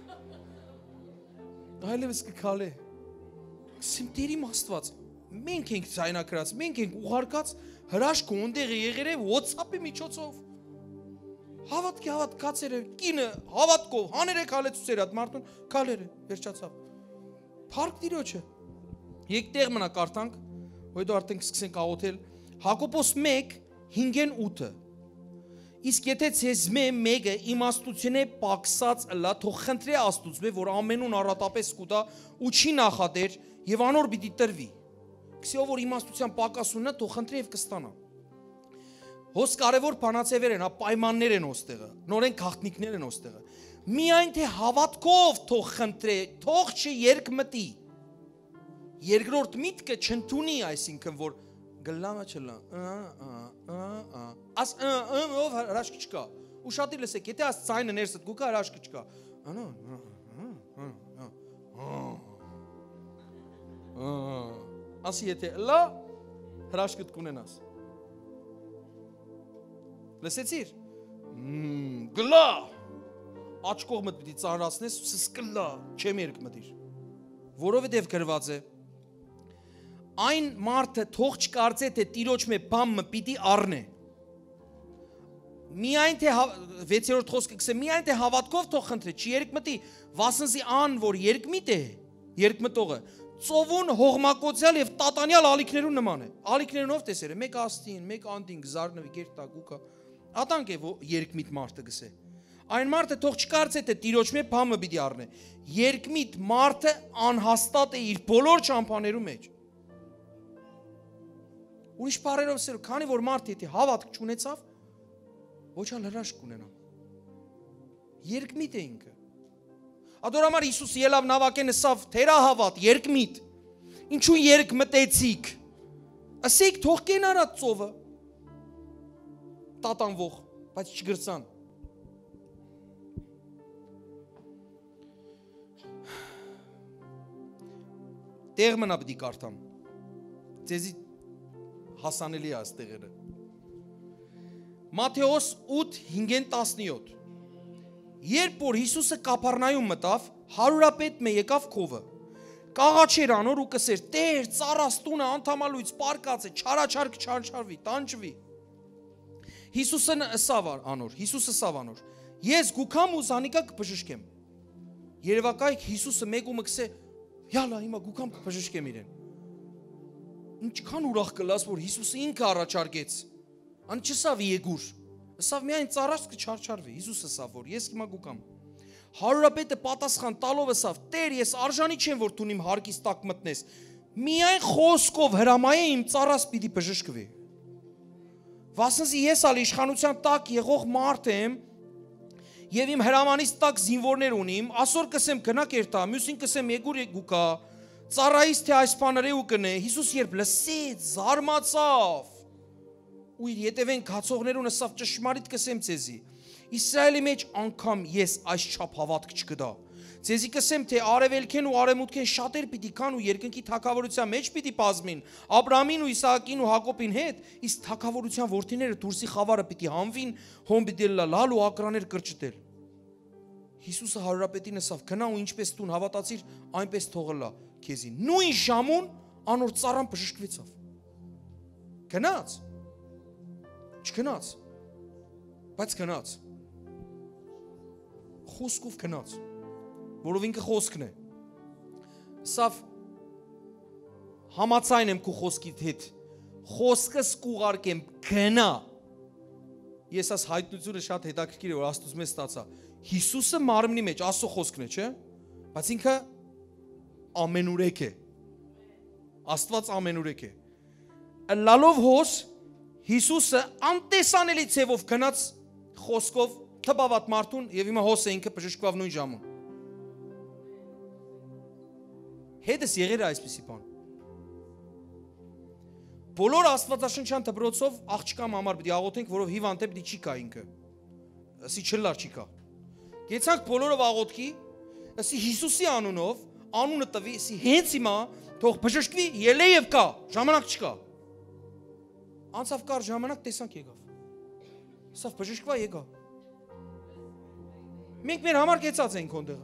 այլևս կքալե կսիմ տերիմ աստված մենք ենք ձայնակրած մենք ենք ուղարկած հրաշք ոնդեղ եղեր է WhatsApp-ի միջոցով հավատքի հավատ կացեր է կինը հավատքով հաներ է քալեցուցեր այդ մարդուն քալեր է վերջացավ փառք Տիրոջը եկտեղ մնա կարդանք հետո արդեն կսկսենք աղոթել Հակոբոս 1:5-8 Իսկ եթե ցեզ մեկը իմաստություն է պակսած լա թող խնդրե Աստծուց որ ամենուն առատապես կուտա ու չի նախադեր եւ անոր պիտի տրվի քսիով որ իմաստության պակասունը թող խնդրե եւ կստանա Հոս կարևոր բանացեվեր են հա պայմաններ են ոստեղը նորեն գաղտնիքներ են ոստեղը միայն թե հավատքով թող խնդրե թող չերկմտի երկրորդ միտքը չընդունի այսինքն որ գլամա չլա աս ով հրաշք չկա ու շատի լսեք եթե աս ցայնը ներսդ գուկա հրաշք չկա ասի եթե լա հրաշքդ կունենաս լսեցիր գլա աչ կողմդ պիտի ծանրացնես սկլա չեմ երկմտիր որովհետև գրված է Այն մարդը թող չկարծե թե Տիրոջ մե բամը պիտի առնե Միայն թե 6-րդ խոսքը կսե միայն թե հավատքով թող խնդրի չերկմտի վասնզի ան որ երկմիտ է երկմտողը ծովուն հողմակոցյալ եւ տատանյալ ալիքներուն նման է ալիքներով տեսերը մեկ աստին մեկ անդին գզարնվի գերտա գուկա ատանք է երկմիտ մարդը գսե Այն մարդը թող չկարծե թե Տիրոջ մե բամը պիտի առնե երկմիտ մարդը անհաստատ է իր բոլոր ճամփաներու մեջ Ուրիշ բարերով սեր, քանի որ մարդը եթե հավատք չունեցավ, ոչ ալ հրաշք կունենա։ Երկմիտ է ինքը։ Ադորամար Հիսուս ելավ նավակեն ասավ թերահավատ, երկմիտ։ Ինչու երկմտեցիք։ Ասեք թող կենարա ծովը։ Տատանվող, բայց չգրծան։ Տեղ մնա պիտի կարդամ։ Ձեզի հասանելի է այս տեղերը։ Մատթեոս 8:5-17 Երբ որ Հիսուսը Կափառնայում մտավ, հարուրապետը եկավ քովը։ Կաղաչեր անոր ու կսեր. Տեր, ծառաս տունը անդամալույց պարկած է, չարաչար կչարչարվի, տանջվի։ Հիսուսը ըսավ անոր. Ես գուքամ ու զանիկա կբժշկեմ։ Երևակայք Հիսուսը մեկ ու մկսե, յալա հիմա գուքամ կբժշկեմ իրեն։ Ինչքան ուրախ կլաս, որ Հիսուսը ինքը առաջարկեց։ Ան չսավ եգուր։ Ըսավ միայն ծառաս կչարչարվի։ Հիսուսը ասավ, որ ես հիմա գուքամ։ Հարուրապետը պատասխան տալով ասավ. Տեր, ես արժանի չեմ, որ դու իմ հարկից տակ մտնես։ Միայն խոսքով հրամայե իմ ծառաս պիտի բժշկվի։ Վասնզի ես ալ իշխանության տակ եղող մարդ եմ, եւ իմ հրամանից տակ զինվորներ ունիմ, ասոր կսեմ գնա կերտա, մյուսին կսեմ եգուր գուկա, ծառայից թե այս բաները ու կնե։ Հիսուս երբ լսեց, զարմացավ։ Ու իր ետևեն գացողներուն ասավ ճշմարիտ կսեմ ցեզի Իսրայելի մեջ անգամ ես այս չափ հավատք չկդա ցեզի կսեմ թե արևելքեն ու արևմուտքեն շատեր պիտի կան ու երկնքի թագավորության մեջ պիտի բազմին Աբրահամին ու Իսահակին ու Հակոբին հետ իսկ թագավորության որդիները դուրսի խավարը պիտի հանվին հոմ պիտի լալ ու ակրաներ կրճտել Հիսուսը հարուրապետին ասավ գնա ու ինչպես տուն հավատացիր այնպես թողլա քեզի նույն ժամուն անոր ծառան բժշկվեցավ գնաց Չգնաց, բայց գնաց, խոսքով գնաց, որով ինքը խոսքն է, սավ համացայն եմ քու խոսքիդ հետ, խոսքս կուղարկեմ գնա, ես այս հայտնությունը շատ հետաքրքիր է, որ Աստուծո մեզ ստացա, Հիսուսը մարմնի մեջ, Աստծո խոսքն է, չէ, բայց ինքը ամենուրեք է, Աստված ամենուրեք է, լալով հոս, Հիսուսը անտեսանելի ցևով գնաց խոսքով թբավատ մարդուն եւ հիմա հոս է ինքը բժշկվավ նույն ժամուն։ Հետս եղեր այսպեսի բան։ Բոլոր աստվածաշնչյան դպրոցով աղջկամ համար պիտի աղոթենք, որով հիվանդ է պիտի չի կա ինքը։ Ասի չլար չի կա։ Գեցանք բոլորով աղոթքի, ասի Հիսուսի անունով, անունը տվի, ասի հենց հիմա թող բժշկվի, ելեև կա, ժամանակ չկա։ Անցավ կար ժամանակ տեսանք եկավ։ Սավ բժշկվա եկա։ Մենք մեր համար կեցած ենք ոնդեղը։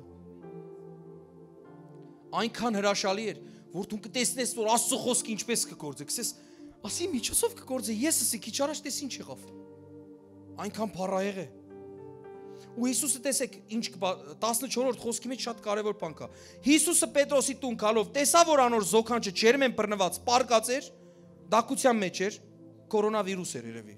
Այնքան հրաշալի էր, որ դու կտեսնես, որ Աստծո խոսքը ինչպես կգործե, կսես, ասի միջոցով կգործե, ես ասի քիչ առաջ տես ինչ եղավ։ Այնքան փառահեղ է։ Ու Հիսուսը տեսեք, ինչ 14-րդ խոսքի մեջ շատ կարևոր բան կա։ Հիսուսը Պետրոսի տուն գալով տեսա, որ անոր զոքանչը ջերմ են բռնված, պարկած էր, դակության մեջ էր, կորոնավիրուս էր երևի։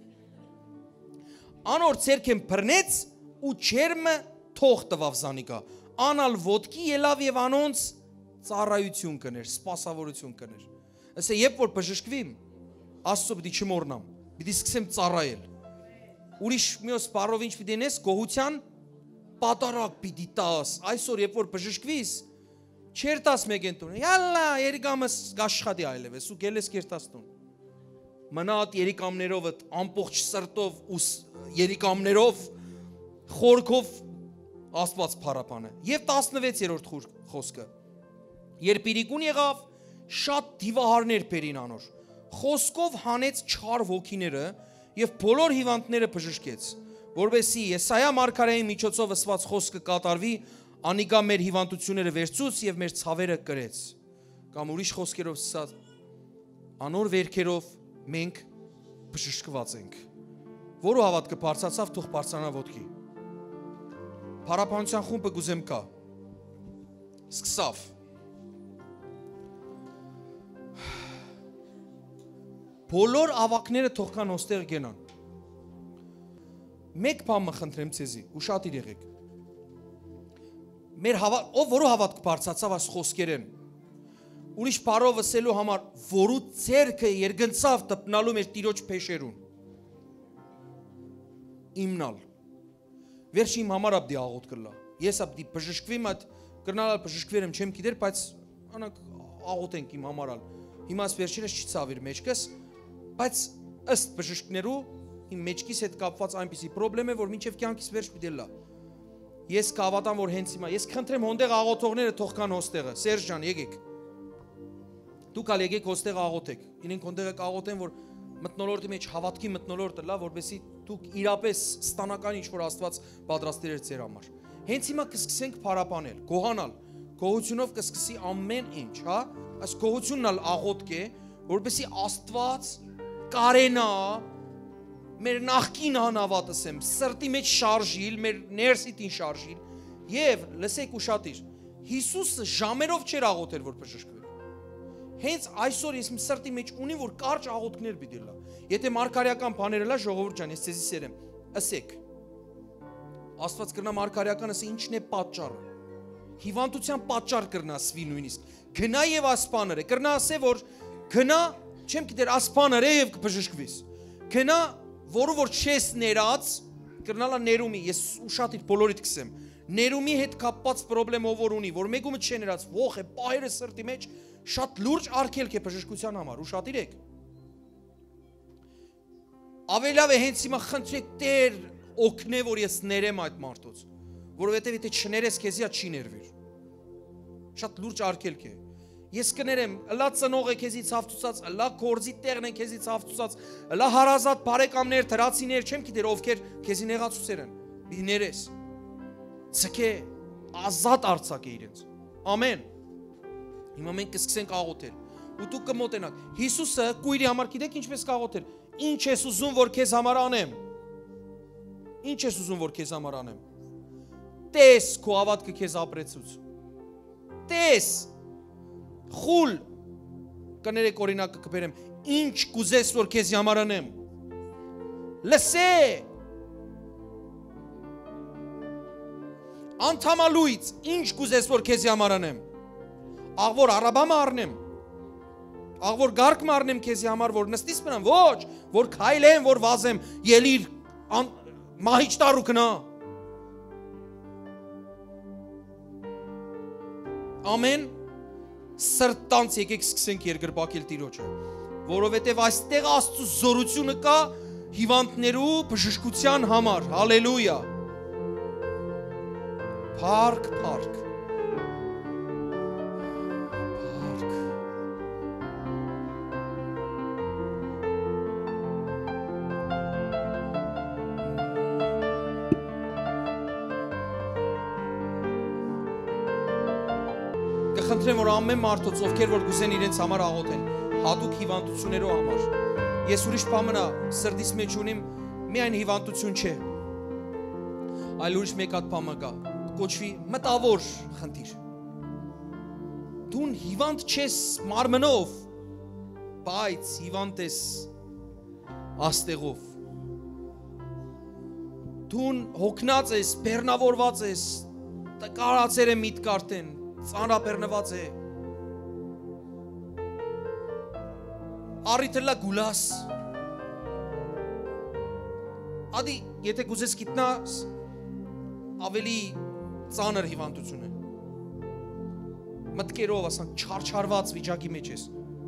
Անոր ցերքեն բռնեց ու ջերմը թող տվավ զանիկա։ Անալ ոտքի ելավ եւ անոնց ծառայություն կներ, սպասավորություն կներ։ Ասե երբ որ բժշկվիմ, Աստծո պիտի չմոռնամ, պիտի սկսեմ ծառայել։ Ուրիշ մյուս բառով ինչ պիտի նես, գոհության պատարակ պիտի տաս։ Այսօր երբ որ բժշկվիս, չեր տաս մեկեն տուն։ Յալլա, երիկամս գաշխատի այլևս ու գելես կերտաս տուն։ Մնատ երիկամներով ամբողջ սրտով ու երիկամներով խորքով Աստված փառապանը։ Եվ 16-րդ խոսքը։ Երբ իրիկուն եղավ, շատ դիվահարներ բերին անոր։ Խոսքով հանեց չար ոգիները եւ բոլոր հիվանդները բժշկեց, որովհետեւ Եսայա մարգարեի միջոցով ասված խոսքը կատարվի, անիկա մեր հիվանդությունները վերցուց եւ մեր ցավերը կրեց։ Կամ ուրիշ խոսքերով ասած, անոր վերքերով մենք բժշկված ենք։ Որու հավատքը բարձրացավ, թող բարձրանա ոտքի։ Փառապանության խումբը գուզեմ կա։ Սկսավ։ Բոլոր ավակները թող կան ոստեղ գենան։ Մեկ բան մխնդրեմ ցեզի, ու շատ իր եղեք։ Մեր ով որու հավատք բարձրացավ այս խոսքերեն։ Ուրիշ բառով ասելու համար, որու ցերքը երգնցավ տպնալու մեր տիրոջ փեշերուն։ Իմնալ։ Վերջի իմ համար ապդի աղոտ կլա։ Ես ապդի բժշկվիմ այդ կրնալ բժշկվերեմ չեմ գիտեր, բայց անակ աղոթենք իմ համարալ։ Հիմա այս վերջերս չի ցավիր մեջքս, բայց ըստ բժշկներու իմ մեջքիս հետ կապված այնպիսի խնդրեմ է, որ մինչև կյանքիս վերջ պիտի լա։ Ես կհավատամ, որ հենց հիմա ես խնդրեմ հոնդեղ աղոթողները թող կան հոստեղը։ Սերժ ջան, եկեք։ Դուք ալ եկեք հոստեղ աղոթեք։ Իրենք հոնդեղը կաղոթեն, որ մթնոլորտի մեջ հավատքի մթնոլորտը լավ, որովհետեւ դուք իրապես ստանական ինչ որ Աստված պատրաստել էր ձեր համար։ Հենց հիմա կսկսենք փարապանել, գոհանալ, գոհությունով կսկսի ամեն ինչ, հա, այս գոհությունն ալ աղոթք է, որովհետեւ Աստված կարենա մեր նախկին անհավատս եմ, սրտի մեջ շարժիլ, մեր ներսիտին շարժիլ, եւ լսեք ուշադիր, Հիսուսը ժամերով չէր աղոթել, որ բժշկվի։ Հենց այսօր ես իմ սրտի մեջ ունի, որ կարճ աղոթքներ պիտի լա։ Եթե մարգարեական բաները լա, ժողովուրդ ջան, ես ձեզի սերեմ, ասեք։ Աստված կրնա մարգարեական ասի, ինչն է պատճառը։ Հիվանդության պատճառ կրնա ասվի նույնիսկ։ Գնա եւ ասպաները, կրնա ասե, որ գնա, չեմ գիտեր, ասպաները եւ կբժշկվես։ Գնա, որը որ չես ներած, կրնալա ներումի, ես ուշադիր բոլորիդ կսեմ։ Ներումի հետ կապված պրոբլեմ ով որ ունի, որ մեկումը չէ ներած, ոխ է, պահերը սրտի մեջ շատ լուրջ արգելք է բժշկության համար, ուշադիր եք։ Ավելի լավ է հենց հիմա խնդրեք Տեր օգնե, որ ես ներեմ այդ մարդուց, որովհետև եթե չներես քեզի չի ներվիր։ Շատ լուրջ արգելք է։ Ես կներեմ, ըլա ծնող է քեզի ցավծուցած, ըլա գործի տեղն է քեզի ցավծուցած, ըլա հարազատ բարեկամներ, թրացիներ, չեմ գիտեր ովքեր քեզի նեղացուցեր են։ Մի ներես։ Ցկե ազատ արցակե իրենց։ Ամեն։ Հիմա մենք կսկսենք աղոթել։ Ու դուք կմոտենաք։ Հիսուսը կույրի համար գիտեք ինչպես կաղոթել։ Ինչ ես ուզում որ քեզ համար անեմ։ Ինչ ես ուզում որ քեզ համար անեմ։ Տես քո հավատքը քեզ ապրեցուց։ Տես խուլ կներեք օրինակը կբերեմ։ Ինչ կուզես որ քեզ համար անեմ։ Լսե։ Անթամալույց ինչ կուզես որ քեզ համար անեմ։ Աղվոր արաբամը առնեմ, աղվոր գարկ մարնեմ քեզի համար, որ նստիս մնամ, ոչ, որ քայլեմ, որ վազեմ, ելիր, մահիչ տարու կնա։ Ամեն, սրտանց եկեք սկսենք երկրպակել Տիրոջը, որովհետև այստեղ Աստծո զորությունը կա հիվանդներու բժշկության համար, հալելույա։ Փառք, փառք։ Կխնդրեմ, որ ամեն մարդոց, ովքեր որ գուզեն իրենց համար աղոթեն, հատուկ հիվանդություններով համար։ Ես ուրիշ բամնա սրտիս մեջ ունիմ, միայն հիվանդություն չէ։ Այլ ուրիշ մեկ հատ բամը կա, կոչվի մտավոր խնդիր։ Դու հիվանդ չես մարմնով, բայց հիվանդ ես աստեղով։ Դու հոգնած ես, բեռնավորված ես, կարացեր է միտք արդեն, ծանրաբեռնված է։ Առիթելա գուլաս։ Ադի, եթե գուզես գիտնաս, ավելի ծանր հիվանդություն է։ Մտքերով ասան, չարչարված վիճակի մեջ ես։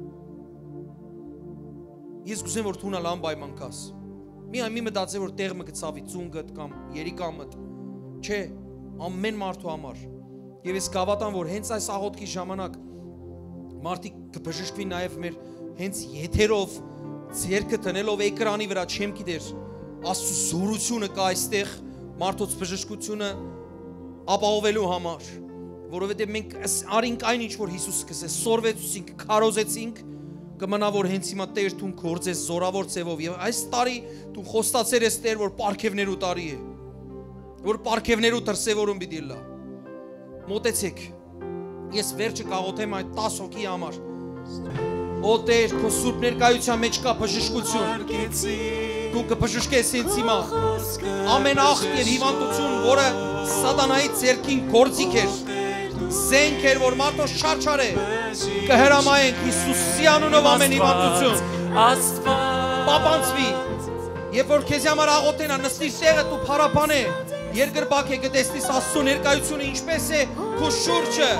Ես գուզեմ, որ թունալ անպայման կաս։ Մի մտածե, որ տեղ մը գծավի ծունգըտ կամ երիկամըտ։ Չէ, ամեն մարդու համար։ Եվ ես կավատան, որ հենց այս աղոթքի ժամանակ մարդիկ կբժշկվի նաև մեր հենց եթերով, ձերքը տնելով էկրանի վրա, չեմ գիտեր, Աստծո զորությունը կա այստեղ մարդոց բժշկությունը ապահովելու համար, որովհետև մենք արինք այն ինչ որ Հիսուսը կսեց, սորվեցինք, քարոզեցինք, կմնա որ հենց հիմա Տեր դու գործես զորավոր ձևով եւ այս տարի դու խոստացել ես Տեր, որ պարգևներու տարի է, որ պարգևներու դրսևորում պիտի լա։ Մոտեցեք, ես վերջը կաղոթեմ այդ 10 հոգի համար։ Օ Տեր, քո սուրբ ներկայության մեջ կա բժշկություն։ Դու կբժշկես ինձ հիմա։ Ամեն ախտ եւ հիվանդություն, որը սատանայի ձեռքին գործիք էր, զենք էր, որ մարդոց չարչար է, կհրամայենք Հիսուսի անունով ամեն հիվանդություն պապանցվի։ Երբ որ քեզ համար աղոթենա, նստիր տեղը դու փարապանե, երկրպագ է կտեսնիս Աստծո ներկայությունը ինչպես է քո շուրջը։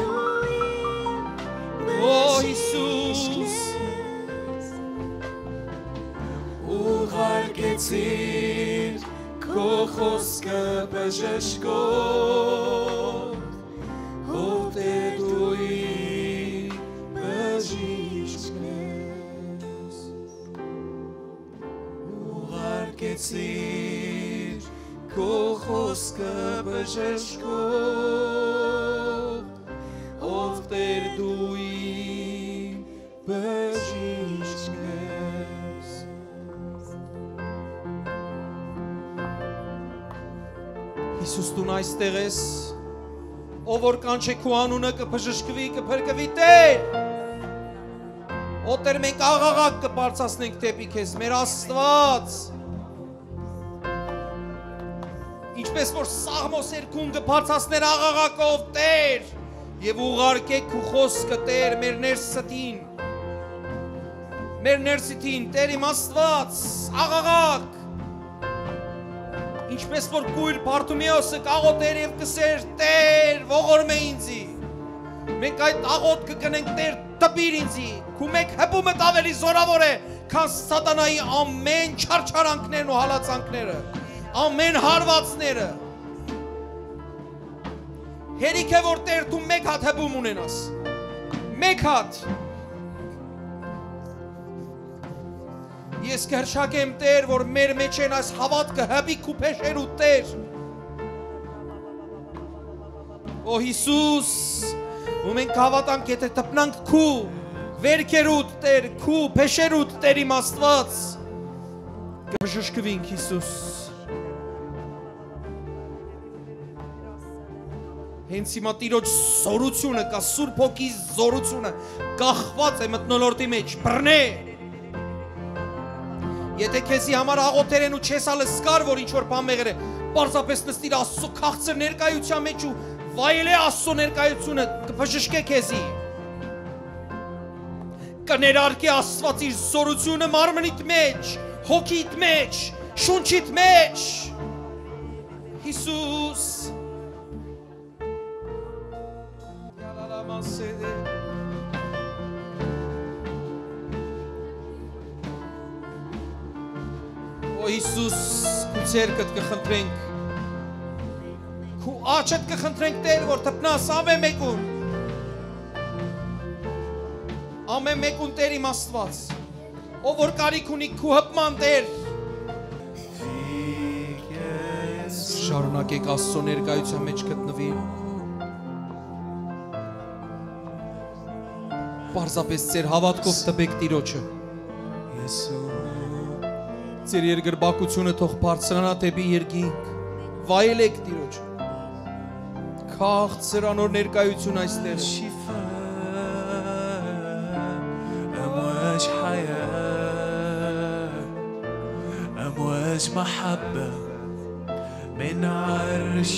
Օ Հիսուս, ուղարկեցիր քո խոսքը բժշկող, ով դու իմ բժիշկն ես։ Ունեցիր քո խոսքը բժշկող ով Տեր դու իմ բժիշկն ես Հիսուս դու այստեղ ես ով որ կանչե քո անունը կբժշկվի կփրկվի Տեր Ո Տեր մենք աղաղակ կբարձրացնենք դեպի քեզ մեր Աստված Ինչպես որ Սաղմոս 2-ում կբարձրացներ աղաղակով Տեր եւ ուղարկեք քո խոսքը Տեր մեր ներսին մեր ներսին Տեր իմ Աստված աղաղակ Ինչպես որ կույր Բարթումեոսը կաղոթեր եւ կսեր Տեր ողորմե ինձի Մենք այդ աղոթքը կնենք Տեր տպիր ինձի Քու մեկ հպումը ավելի զորավոր է քան սատանայի ամեն չարչարանքներն ու հալածանքները ամեն հարվածները Հերիք է որ Տեր դու մեկ հատ հպում ունենաս մեկ հատ Ես կհրշակեմ Տեր որ մեր մեջ են այս հավատքը հպիկ ու փեշերու Տեր Օ Հիսուս ու մենք հավատանք եթե տպնանք քու վերքերուդ Տեր քու փեշերուդ Տեր իմ Աստված կբժշկվենք Հիսուս Հենց հիմա Տիրոջ զորությունը կա Սուրբ Հոգի զորությունը կախված է մթնոլորտի մեջ բռնե Եթե քեզի համար աղոթեր են ու չես ալսկար որ ինչ որ բան մեղր է պարզապես նստիր Աստծո քաղցր ներկայության մեջ ու վայելե Աստծո ներկայությունը կբժշկե քեզի կներարկի Աստված իր զորությունը մարմնիդ մեջ հոգիդ մեջ շունչիդ մեջ Հիսուս Օ Հիսուս քու ցերկդ կխնդրենք քու աչդ կխնդրենք Տեր որ թփնաս ամեն մեկուն Տեր իմ Աստված ով որ կարիք ունի քու հպման Տեր շարունակեք Աստծո ներկայության մեջ գտնվի Պարզապես ձեր հավատքով տբեք Տիրոջը Ձեր երկրբակությունը թող բարձրանա դեպի երկինք վայելեք Տիրոջը քաղցր անոր ներկայություն այստեղ أمواج حياة أمواج محبة من عرش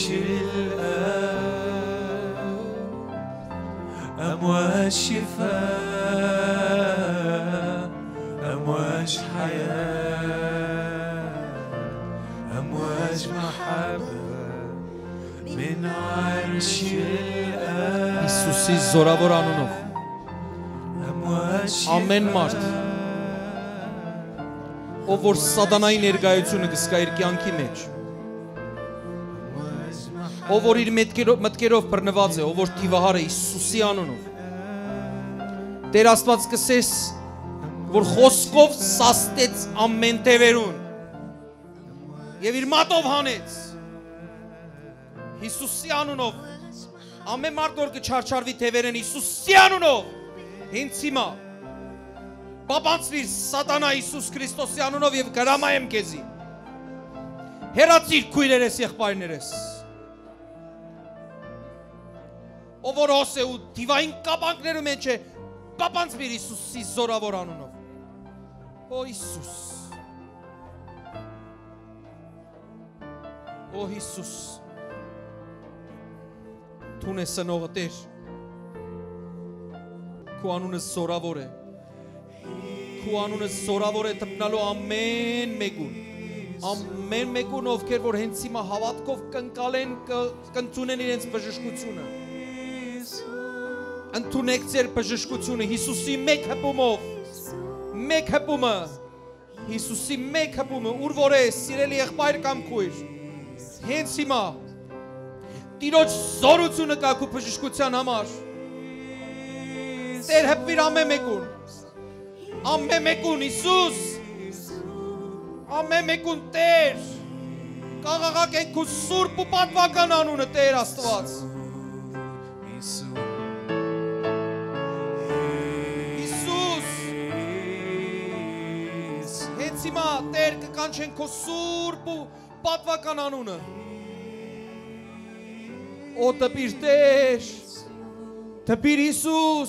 الآب أمواج شفاء أمواج حياة أمواج محبة من عرش الآب Հիսուսի զորավոր անունով Ամեն մարդ ով որ սատանայի ներկայությունը կսկա իր կյանքի մեջ ով որ իր մտքերով բռնված է ով որ թիվահար է Հիսուսի անունով Տեր Աստված կսես որ խոսքով սաստեց ամեն թևերուն եւ իր մատով հանեց Հիսուսի անունով ամեն մարդ որ կչարչարվի թևերեն Հիսուսի անունով Հենց հիմա Պապանցվիր սատանա Հիսուս Քրիստոսի անունով եւ կրամայեմ քեզի Հեռացիր քույրերես եղբայրներես Ով որ հոս է ու դիվային կապանքներում մեջ է Պապանցվիր Հիսուսի զորավոր անունով Օ Հիսուս Օ Հիսուս Տուն է սնողը Տեր Քու անունը զորավոր է Քու անունը զորավոր է տպնալու ամեն մեկուն ովքեր որ հենց հիմա հավատքով կընկալեն կընդունեն իրենց բժշկությունը Ընդունեք ձեր բժշկությունը Հիսուսի մեկ հպումը Հիսուսի մեկ հպումը ուր որ է սիրելի եղբայր կամ քույր Հենց հիմա Տիրոջ զորությունը կա քու բժշկության համար Տեր հպվիր ամեն մեկուն Հիսուս Ամեն մեկուն Տեր կաղաղակենք քո սուրբ ու պատվական անունը Տեր Աստված Հիսուս Հենց հիմա Տեր կկանչենք քո սուրբ ու պատվական անունը Օ տպիր Տեր Տպիր Հիսուս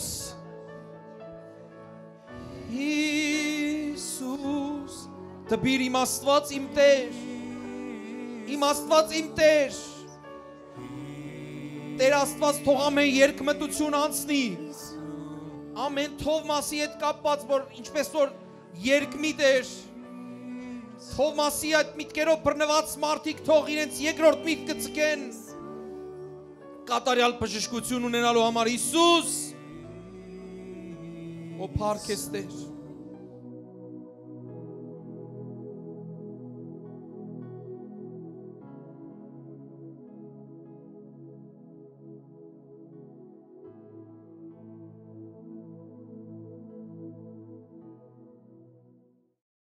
Հիսուս Տպիր իմ Աստված իմ Տեր Իմ Աստված իմ Տեր Տեր Աստված թող ամեն երկմտություն անցնի ամեն Թովմասի հետ կապված որ ինչպես որ երկմիտ էր Թովմասի այդ միտքերով բռնված մարդիկ թող իրենց երկրորդ միտքը ցկեն կատարյալ բժշկություն ունենալու համար Հիսուս Օ փառք ես Տեր